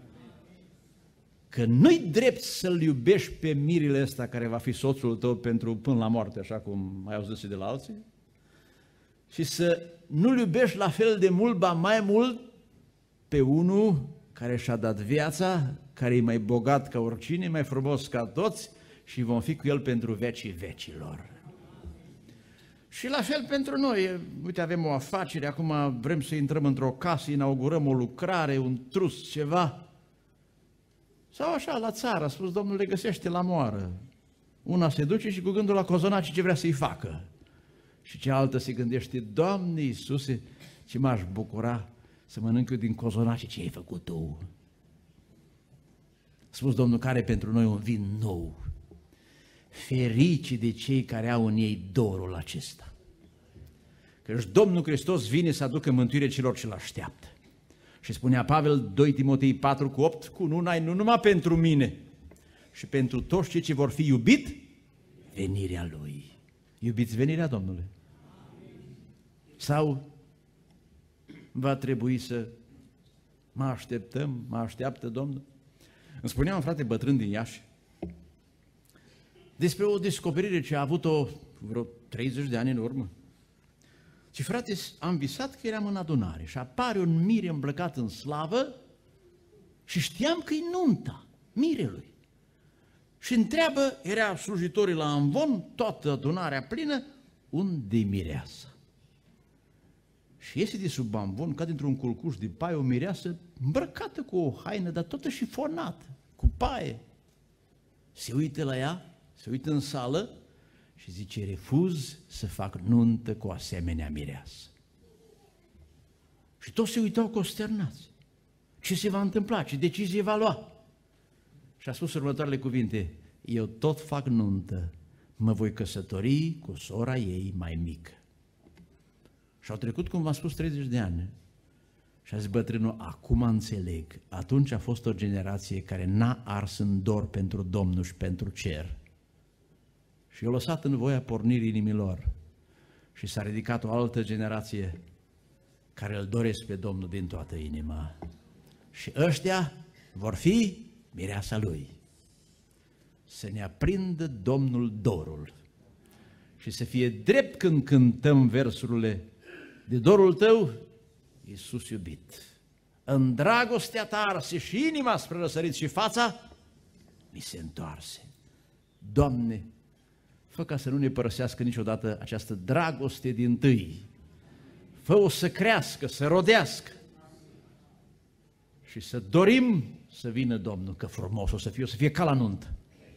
Că nu-i drept să-l iubești pe mirele ăsta care va fi soțul tău pentru până la moarte, așa cum ai auzit și de la alții, și să nu-l iubești la fel de mult, ba mai mult, pe unul care și-a dat viața, care e mai bogat ca oricine, mai frumos ca toți și vom fi cu el pentru vecii vecilor. Și la fel pentru noi, uite, avem o afacere, acum vrem să intrăm într-o casă, inaugurăm o lucrare, un trus, ceva. Sau așa, la țară, a spus Domnul, le găsește la moară. Una se duce și cu gândul la cozonaci ce vrea să-i facă. Și cealaltă se gândește, Doamne Iisuse, ce m-aș bucura să mănânc eu din cozonaci ce ai făcut Tu. A spus Domnul, care pentru noi un vin nou. Ferici de cei care au în ei dorul acesta. Căci Domnul Hristos vine să aducă mântuire celor ce-L așteaptă. Și spunea Pavel, doi Timotei patru cu opt, cu una nu numai pentru mine, și pentru toți cei ce vor fi iubit, venirea Lui. Iubiți venirea Domnului? Sau va trebui să mă așteptăm, mă așteaptă Domnul? Îmi spunea un frate bătrân din Iași despre o descoperire ce a avut-o vreo treizeci de ani în urmă. Și frate, am visat că eram în adunare și apare un mire îmbrăcat în slavă și știam că e nunta mirelui. Și întreabă, era slujitorii la amvon, toată adunarea plină, unde-i mireasa? Și iese de sub amvon, ca dintr-un culcuș de paie, o mireasă îmbrăcată cu o haină, dar toată șifonată, cu paie. Se uită la ea, se uită în sală și zice, refuz să fac nuntă cu asemenea mireasă. Și toți se uitau consternați. Ce se va întâmpla? Ce decizie va lua? Și a spus următoarele cuvinte, eu tot fac nuntă, mă voi căsători cu sora ei mai mică. Și au trecut, cum v-am spus, treizeci de ani. Și a zis bătrânul, acum înțeleg, atunci a fost o generație care n-a ars în dor pentru Domnul și pentru cer. Și i-a lăsat în voia pornirii inimilor. Și s-a ridicat o altă generație care îl doresc pe Domnul din toată inima. Și ăștia vor fi mireasa Lui. să ne aprindă Domnul dorul și să fie drept când cântăm versurile de dorul tău, Iisus iubit. În dragostea ta arse și inima spre răsărit și fața mi se întoarse. Doamne, fă ca să nu ne părăsească niciodată această dragoste dintâi. Fă-o să crească, să rodească și să dorim să vină Domnul, că frumos o să fie, o să fie ca la nuntă.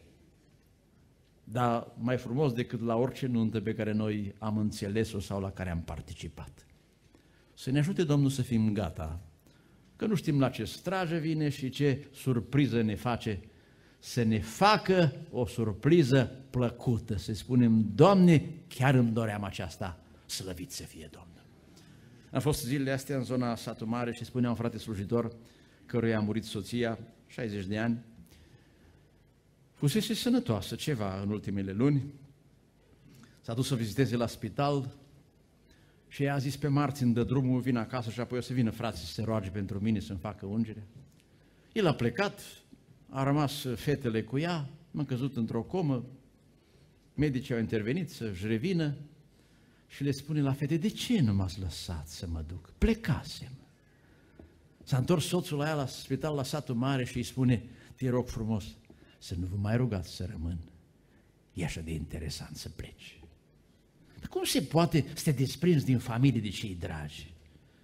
Dar mai frumos decât la orice nuntă pe care noi am înțeles-o sau la care am participat. Să ne ajute Domnul să fim gata, că nu știm la ce strajă vine și ce surpriză ne face, să ne facă o surpriză plăcută, să spunem, Doamne, chiar îmi doream aceasta, slăvit să fie Domnul. Am fost zilele astea în zona Satu Mare și spunea un frate slujitor, căruia a murit soția, șaizeci de ani, fusese sănătoasă ceva în ultimele luni, s-a dus să viziteze la spital și a zis pe marți îmi dă drumul, vin acasă și apoi o să vină frații să se roage pentru mine să-mi facă ungere. El a plecat, a rămas fetele cu ea, m-a căzut într-o comă, medicii au intervenit să-și revină și le spune la fete, de ce nu m-ați lăsat să mă duc? Plecasem. S-a întors soțul la ea la spital la Satu Mare și îi spune, te rog frumos, să nu vă mai rugați să rămân. E așa de interesant să pleci. Dar cum se poate să te desprinzi din familie de cei dragi?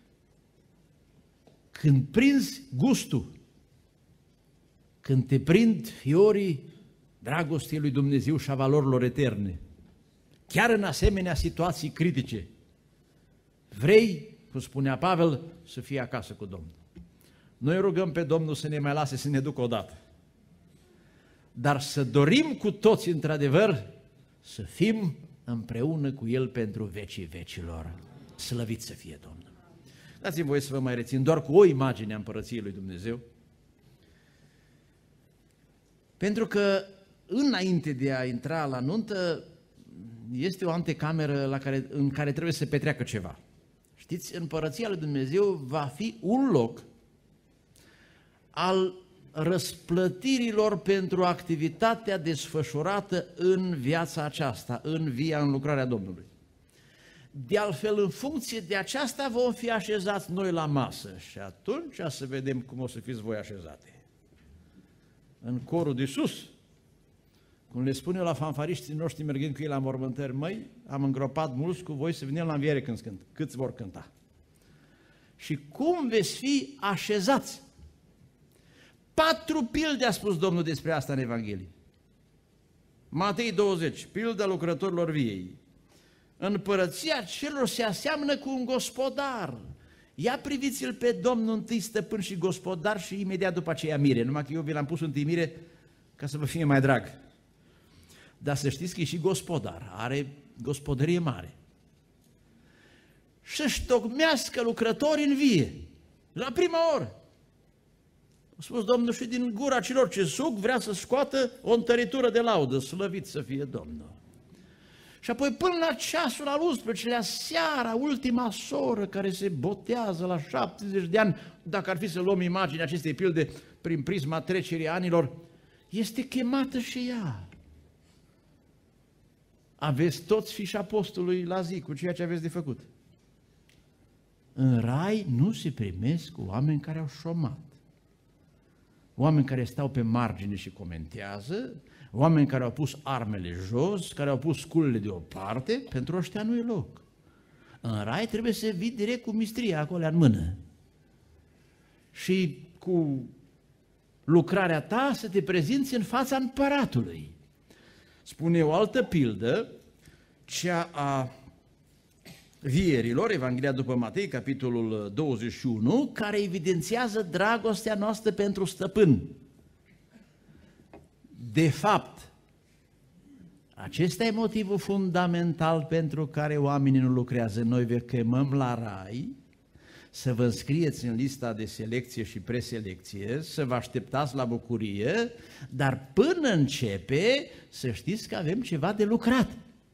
Când prinzi gustul, când te prind fiorii dragostei lui Dumnezeu și a valorilor eterne, chiar în asemenea situații critice, vrei, cum spunea Pavel, să fii acasă cu Domnul. Noi rugăm pe Domnul să ne mai lase să ne ducă odată, dar să dorim cu toți, într-adevăr, să fim împreună cu El pentru vecii vecilor. Slăvit să fie Domnul! Dați-mi voie să vă mai rețin doar cu o imagine a Împărăției lui Dumnezeu, pentru că înainte de a intra la nuntă este o antecameră la care, în care trebuie să petreacă ceva. Știți, Împărăția lui Dumnezeu va fi un loc al răsplătirilor pentru activitatea desfășurată în viața aceasta, în via, în lucrarea Domnului. De altfel, în funcție de aceasta vom fi așezați noi la masă și atunci să vedem cum o să fiți voi așezate. În corul de sus, cum le spun eu la fanfariștii noștri mergând cu ei la mormântări, măi, am îngropat mulți cu voi să venim la înviere când cânt, câți vor cânta. Și cum veți fi așezați? Patru pilde a spus Domnul despre asta în Evanghelie. Matei douăzeci, pilda lucrătorilor viei. Împărăția celor se aseamnă cu un gospodar. Ia priviți-l pe Domnul întâi stăpân și gospodar și imediat după aceea mire. Numai că eu vi l-am pus întâi mire ca să vă fie mai drag. Dar să știți că e și gospodar, are gospodărie mare. Și-și tocmească lucrători în vie, la prima oră. A spus Domnul și din gura celor ce suc vrea să scoată o întăritură de laudă, slăvit să fie Domnul. Și apoi până la ceasul al unsprezecelea seara, ultima soră care se botează la șaptezeci de ani, dacă ar fi să luăm imaginea acestei pilde prin prisma trecerii anilor, este chemată și ea. Aveți toți fiși apostolului la zi cu ceea ce aveți de făcut. În rai nu se primesc oameni care au șomat. Oameni care stau pe margine și comentează, oameni care au pus armele jos, care au pus sculele deoparte, pentru ăștia nu e loc. În rai trebuie să vii direct cu mistria acolo în mână. Și cu lucrarea ta să te prezinți în fața împăratului. Spune o altă pildă, cea a vierilor, Evanghelia după Matei, capitolul douăzeci și unu, care evidențiază dragostea noastră pentru stăpân. De fapt, acesta e motivul fundamental pentru care oamenii nu lucrează. Noi vă chemăm la rai să vă înscrieți în lista de selecție și preselecție, să vă așteptați la bucurie, dar până începe să știți că avem ceva de lucrat.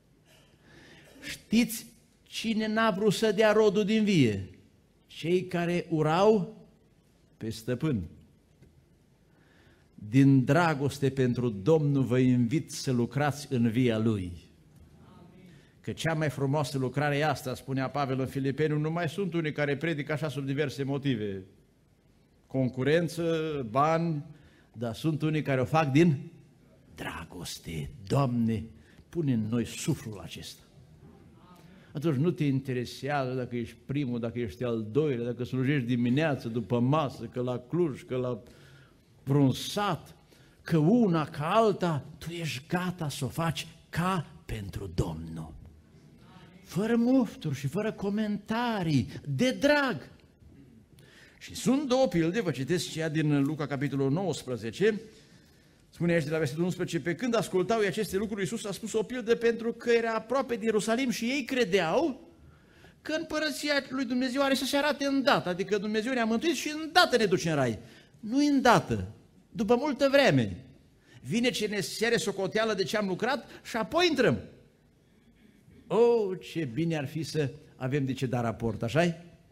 Știți cine n-a vrut să dea rodul din vie? Cei care urau pe stăpân. din dragoste pentru Domnul vă invit să lucrați în via Lui. Că cea mai frumoasă lucrare e asta, spunea Pavel în Filipeni, nu mai sunt unii care predică așa sub diverse motive, concurență, bani, dar sunt unii care o fac din dragoste. Doamne, pune în noi suflul acesta. Atunci nu te interesează dacă ești primul, dacă ești al doilea, dacă slujești dimineață, după masă, că la Cluj, că la vreun sat, că una, ca alta, tu ești gata să o faci ca pentru Domnul. Fără mofturi și fără comentarii, de drag. Și sunt două pilde, vă citesc cea din Luca, capitolul nouăsprezece, spune aici de la versetul unsprezece, pe când ascultau aceste lucruri, Iisus a spus o pildă pentru că era aproape de Ierusalim și ei credeau că împărăția lui Dumnezeu are să se arate îndată, adică Dumnezeu ne-a mântuit și îndată ne duce în rai. Nu îndată, după multă vreme. Vine ce ne cere socoteală de ce am lucrat și apoi intrăm. Oh, ce bine ar fi să avem de ce da raport, așa-i?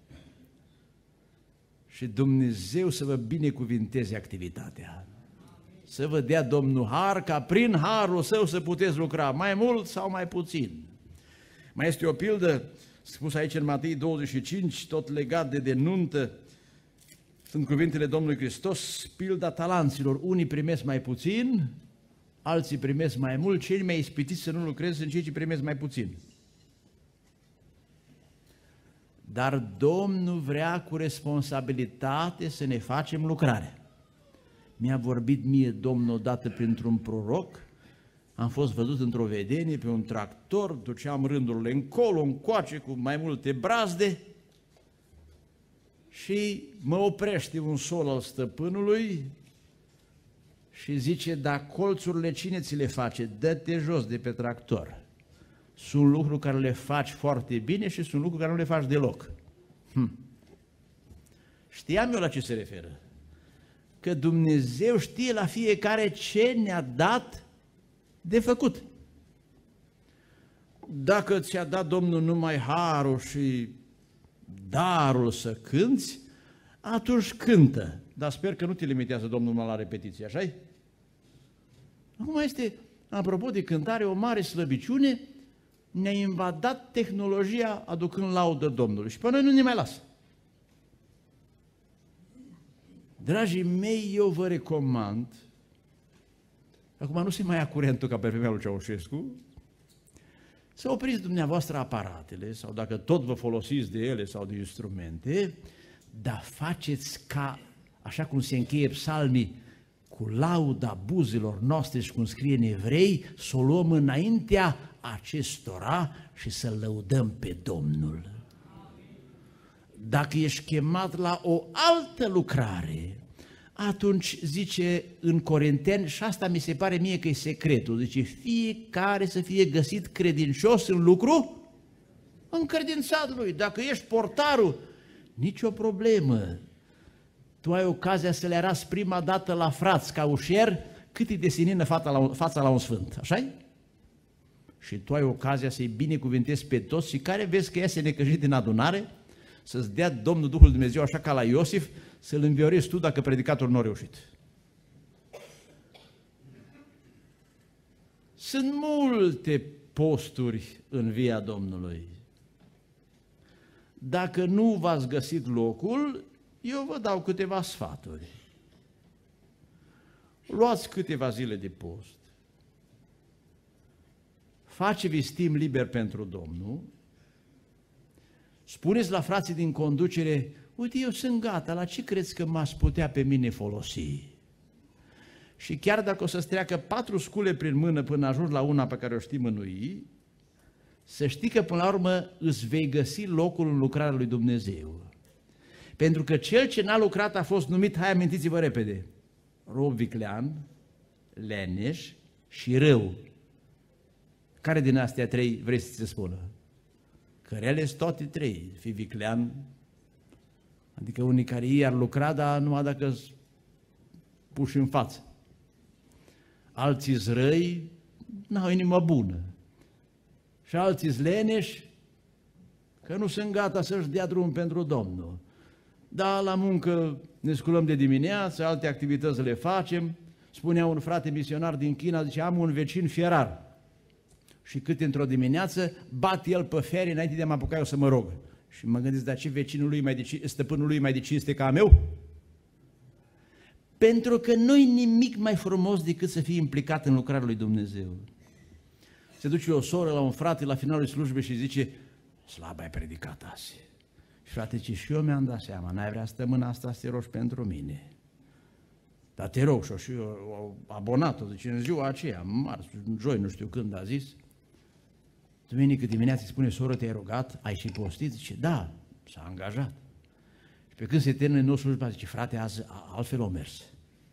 Și Dumnezeu să vă binecuvinteze activitatea. Să vă dea Domnul har, ca prin harul său să puteți lucra mai mult sau mai puțin. Mai este o pildă spusă aici în Matei douăzeci și cinci, tot legat de denuntă. Sunt cuvintele Domnului Hristos, pilda talanților. Unii primesc mai puțin, alții primesc mai mult, cei mai ispitiți să nu lucreze sunt cei ce primesc mai puțin. Dar Domnul vrea cu responsabilitate să ne facem lucrare. Mi-a vorbit mie Domnul odată printr-un proroc, am fost văzut într-o vedenie pe un tractor, duceam rândurile încolo, încoace cu mai multe brazde și mă oprește un sol al stăpânului și zice, da, colțurile cine ți le face? Dă-te jos de pe tractor. Sunt lucruri care le faci foarte bine și sunt lucruri care nu le faci deloc. Hm. Știam eu la ce se referă. Că Dumnezeu știe la fiecare ce ne-a dat de făcut. Dacă ți-a dat Domnul numai harul și darul să cânți, atunci cântă. Dar sper că nu te limitează Domnul numai la repetiție, așa-i? Acum este, apropo de cântare, o mare slăbiciune, ne-a invadat tehnologia aducând laudă Domnului și pe noi nu ne mai lasă. Dragii mei, eu vă recomand, acum nu se mai ia curentul ca pe vremea lui Ceaușescu, să opriți dumneavoastră aparatele sau dacă tot vă folosiți de ele sau de instrumente, dar faceți ca, așa cum se încheie psalmii, cu lauda buzilor noastre și cum scrie în Evrei, să o luăm înaintea acestora și să lăudăm pe Domnul. Dacă ești chemat la o altă lucrare, atunci zice în Corinteni, și asta mi se pare mie că e secretul, zice fiecare să fie găsit credincios în lucru încredințat lui. Dacă ești portarul, nicio problemă. Tu ai ocazia să le arăți prima dată la frați ca ușier cât e de sinină fața la un, fața la un sfânt, așa-i? Și tu ai ocazia să-i binecuvintezi pe toți și care vezi că iese necăjit din adunare, să-ți dea Domnul Duhul Dumnezeu așa ca la Iosif, să-l înviorezi tu dacă predicatorul nu a reușit. Sunt multe posturi în via Domnului. Dacă nu v-ați găsit locul, eu vă dau câteva sfaturi. Luați câteva zile de post. Faceți timp liber pentru Domnul. Spuneți la frații din conducere, uite, eu sunt gata, la ce crezi că m-ați putea pe mine folosi? Și chiar dacă o să-ți treacă patru scule prin mână până ajungi la una pe care o știi mânui, să știi că până la urmă îți vei găsi locul în lucrarea lui Dumnezeu. Pentru că cel ce n-a lucrat a fost numit, hai amintiți-vă repede, rob viclean, leneș și rău. Care din astea trei vrei să ți spună? Că rele sunt toate trei, fi viclean, adică unii care ei ar lucra, dar numai dacă îți puși în față. Alții zrăi, n-au inimă bună. Și alții leneși, că nu sunt gata să-și dea drum pentru Domnul. Da, la muncă ne sculăm de dimineață, alte activități le facem, Spunea un frate misionar din China, zice, am un vecin fierar. Și cât într-o dimineață bat el pe ferii înainte de a mă apuca eu să mă rog. Și mă gândesc, dar ce vecinul lui mai de, stăpânul lui mai de cinste ca a meu? Pentru că nu-i nimic mai frumos decât să fii implicat în lucrarea lui Dumnezeu. Se duce o soră la un frate la finalul slujbei și zice, slab ai predicat azi. Și frate, ce și eu mi-am dat seama, n-ai vrea săptămâna asta să te rogi pentru mine. Dar te rog, și-o și eu abonat-o, zice, în ziua aceea, marți, joi, nu știu când a zis, duminică dimineața îi spune, soră, te-ai rugat, ai și postit? Zice, da, s-a angajat. Și pe când se termină nou slujba, zice, frate, azi altfel o mers.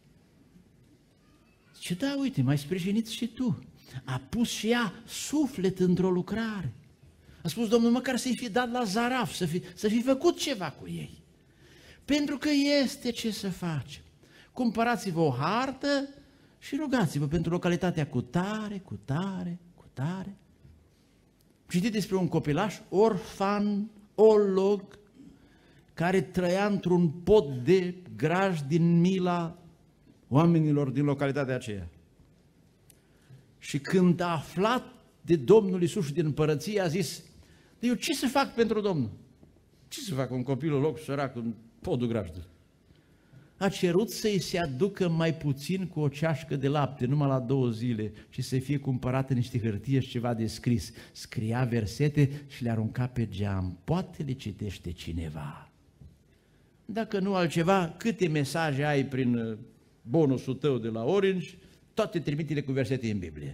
Zice, da, uite, m-ai sprijinit și tu. A pus și ea suflet într-o lucrare. A spus, Domnul, măcar să-i fi dat la zaraf, să fi, să fi făcut ceva cu ei. Pentru că este ce să facem. Cumpărați-vă o hartă și rugați-vă pentru localitatea cu tare, cu tare, cu tare. Citiți despre un copilaș orfan, olog, care trăia într-un pod de graj din mila oamenilor din localitatea aceea. Și când a aflat de Domnul Iisus și din împărăție, a zis, eu ce să fac pentru Domnul? Ce să fac un copil olog sărac în podul grajdă? A cerut să-i se aducă mai puțin cu o ceașcă de lapte, numai la două zile, și să fie cumpărate niște hârtie și ceva de scris. Scria versete și le arunca pe geam. Poate le citește cineva. Dacă nu altceva, câte mesaje ai prin bonusul tău de la Orange, toate trimite-le cu versete în Biblie.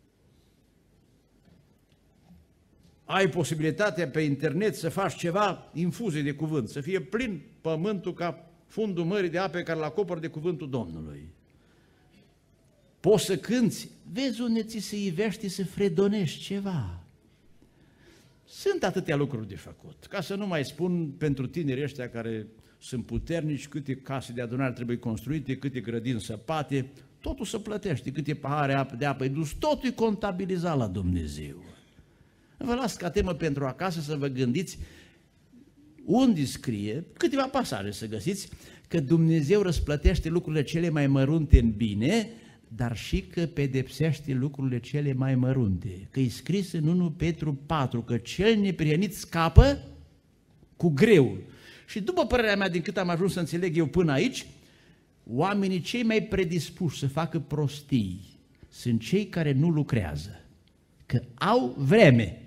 Ai posibilitatea pe internet să faci ceva, infuzie de cuvânt, să fie plin pământul ca fundul mării de ape care îl acopără de cuvântul Domnului. Poți să cânți, vezi unde ți se ivește să fredonești ceva. Sunt atâtea lucruri de făcut, ca să nu mai spun pentru tinerii ăștia care sunt puternici, câte case de adunare trebuie construite, câte grădini săpate, totul se plătește, câte pahare de apă dus, totul e contabilizat la Dumnezeu. Vă las ca temă pentru acasă să vă gândiți unde scrie, câteva pasaje să găsiți, că Dumnezeu răsplătește lucrurile cele mai mărunte în bine, dar și că pedepsește lucrurile cele mai mărunte. Că e scris în unu Petru patru, că cel neprihănit scapă cu greu. Și după părerea mea, din cât am ajuns să înțeleg eu până aici, oamenii cei mai predispuși să facă prostii sunt cei care nu lucrează, că au vreme.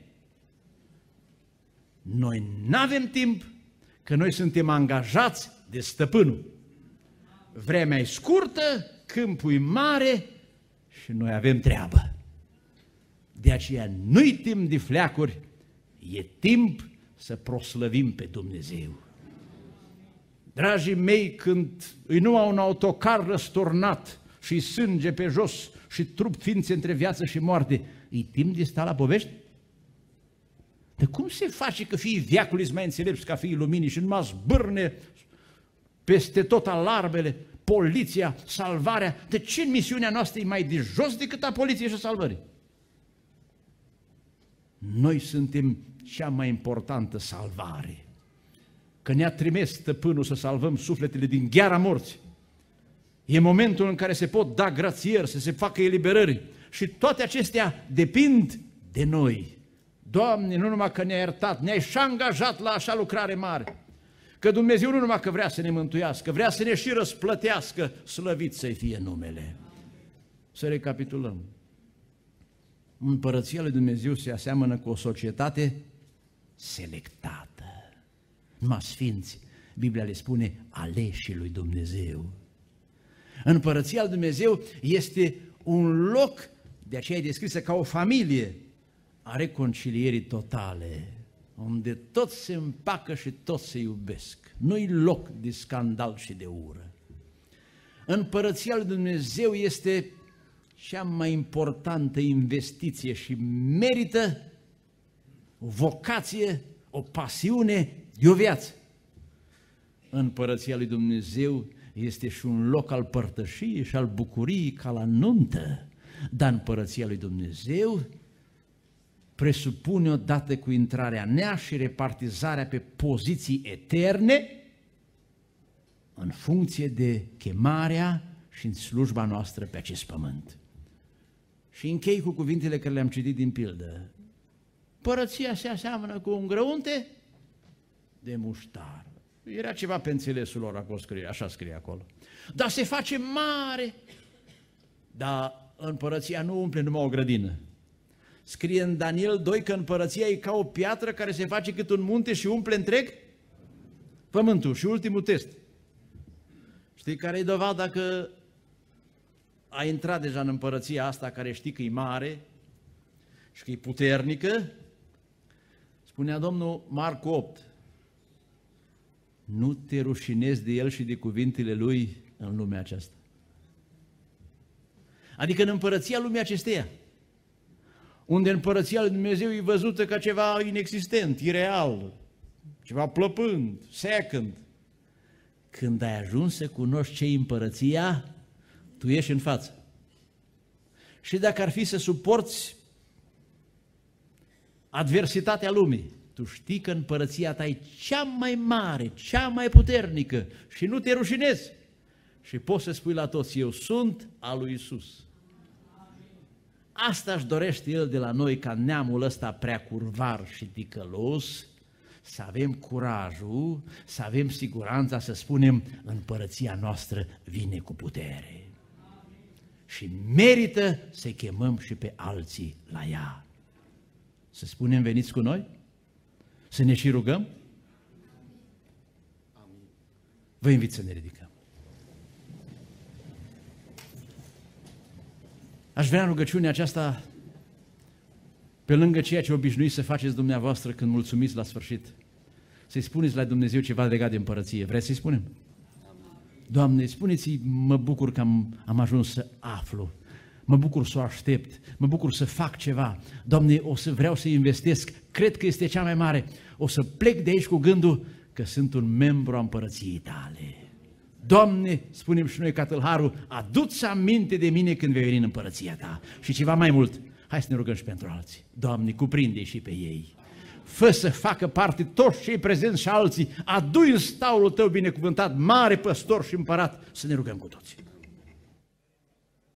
Noi nu avem timp, că noi suntem angajați de stăpânul. Vremea e scurtă, câmpul e mare și noi avem treabă. De aceea nu-i timp de fleacuri, e timp să proslăvim pe Dumnezeu. Dragii mei, când îi numai un autocar răsturnat și sânge pe jos și trup ființe între viață și moarte, e timp de sta la povești? Dar cum se face că fiii veacului sunt mai înțelepți ca fiii luminii și numai zbârne peste tot alarmele, poliția, salvarea? De ce misiunea noastră e mai de jos decât a poliției și a salvării? Noi suntem cea mai importantă salvare, că ne-a trimis stăpânul să salvăm sufletele din gheara morții. E momentul în care se pot da grațieri, să se facă eliberări și toate acestea depind de noi. Doamne, nu numai că ne-ai iertat, ne-ai și angajat la așa lucrare mare, că Dumnezeu nu numai că vrea să ne mântuiască, vrea să ne și răsplătească, slăvit să-i fie numele. Să recapitulăm. Împărăția lui Dumnezeu se aseamănă cu o societate selectată. Numai sfinți, Biblia le spune aleșii lui Dumnezeu. Împărăția lui Dumnezeu este un loc, de aceea e descrisă ca o familie, a reconcilierii totale, unde toți se împacă și toți se iubesc. Nu-i loc de scandal și de ură. Împărăția lui Dumnezeu este cea mai importantă investiție și merită o vocație, o pasiune de o viață. Împărăția lui Dumnezeu este și un loc al părtășiei și al bucuriei ca la nuntă, dar împărăția lui Dumnezeu presupune odată cu intrarea în ea și repartizarea pe poziții eterne în funcție de chemarea și în slujba noastră pe acest pământ. Și închei cu cuvintele care le-am citit din pildă. Părăția se aseamănă cu un grăunte de muștar. Era ceva pe înțelesul lor, acolo scrie, așa scrie acolo. Dar se face mare. Dar împărăția nu umple numai o grădină. Scrie în Daniel doi că împărăția e ca o piatră care se face cât un munte și umple întreg pământul. Și ultimul test. Știi care e dovada că ai intrat deja în împărăția asta care știi că e mare și că e puternică? Spunea Domnul Marcu opt. Nu te rușinezi de el și de cuvintele lui în lumea aceasta. Adică în împărăția lumii acesteia, unde împărăția lui Dumnezeu e văzută ca ceva inexistent, ireal, ceva plăpând, second. Când ai ajuns să cunoști ce-i împărăția, tu ieși în față. Și dacă ar fi să suporți adversitatea lumii, tu știi că împărăția ta e cea mai mare, cea mai puternică și nu te rușinezi. Și poți să spui la toți, eu sunt al lui Iisus. Asta își dorește El de la noi, ca neamul ăsta prea curvar și ticălos, să avem curajul, să avem siguranța să spunem, împărăția noastră vine cu putere. Și merită să chemăm și pe alții la ea. Să spunem, veniți cu noi? Să ne și rugăm? Vă invit să ne ridicăm. Aș vrea în rugăciunea aceasta, pe lângă ceea ce obișnuiți să faceți dumneavoastră când mulțumiți la sfârșit, să-i spuneți la Dumnezeu ceva legat de împărăție. Vreți să-i spunem? Doamne, spuneți-i, mă bucur că am, am ajuns să aflu, mă bucur să o aștept, mă bucur să fac ceva. Doamne, o să vreau să investesc, cred că este cea mai mare, o să plec de aici cu gândul că sunt un membru a împărăției Tale. Doamne, spunem și noi ca tâlharul, adu-ți aminte de mine când vei veni în împărăția Ta. Și ceva mai mult, hai să ne rugăm și pentru alții. Doamne, cuprinde și pe ei. Fă să facă parte toți cei prezenți și alții, adu-i în staulul Tău binecuvântat, mare păstor și împărat, să ne rugăm cu toții.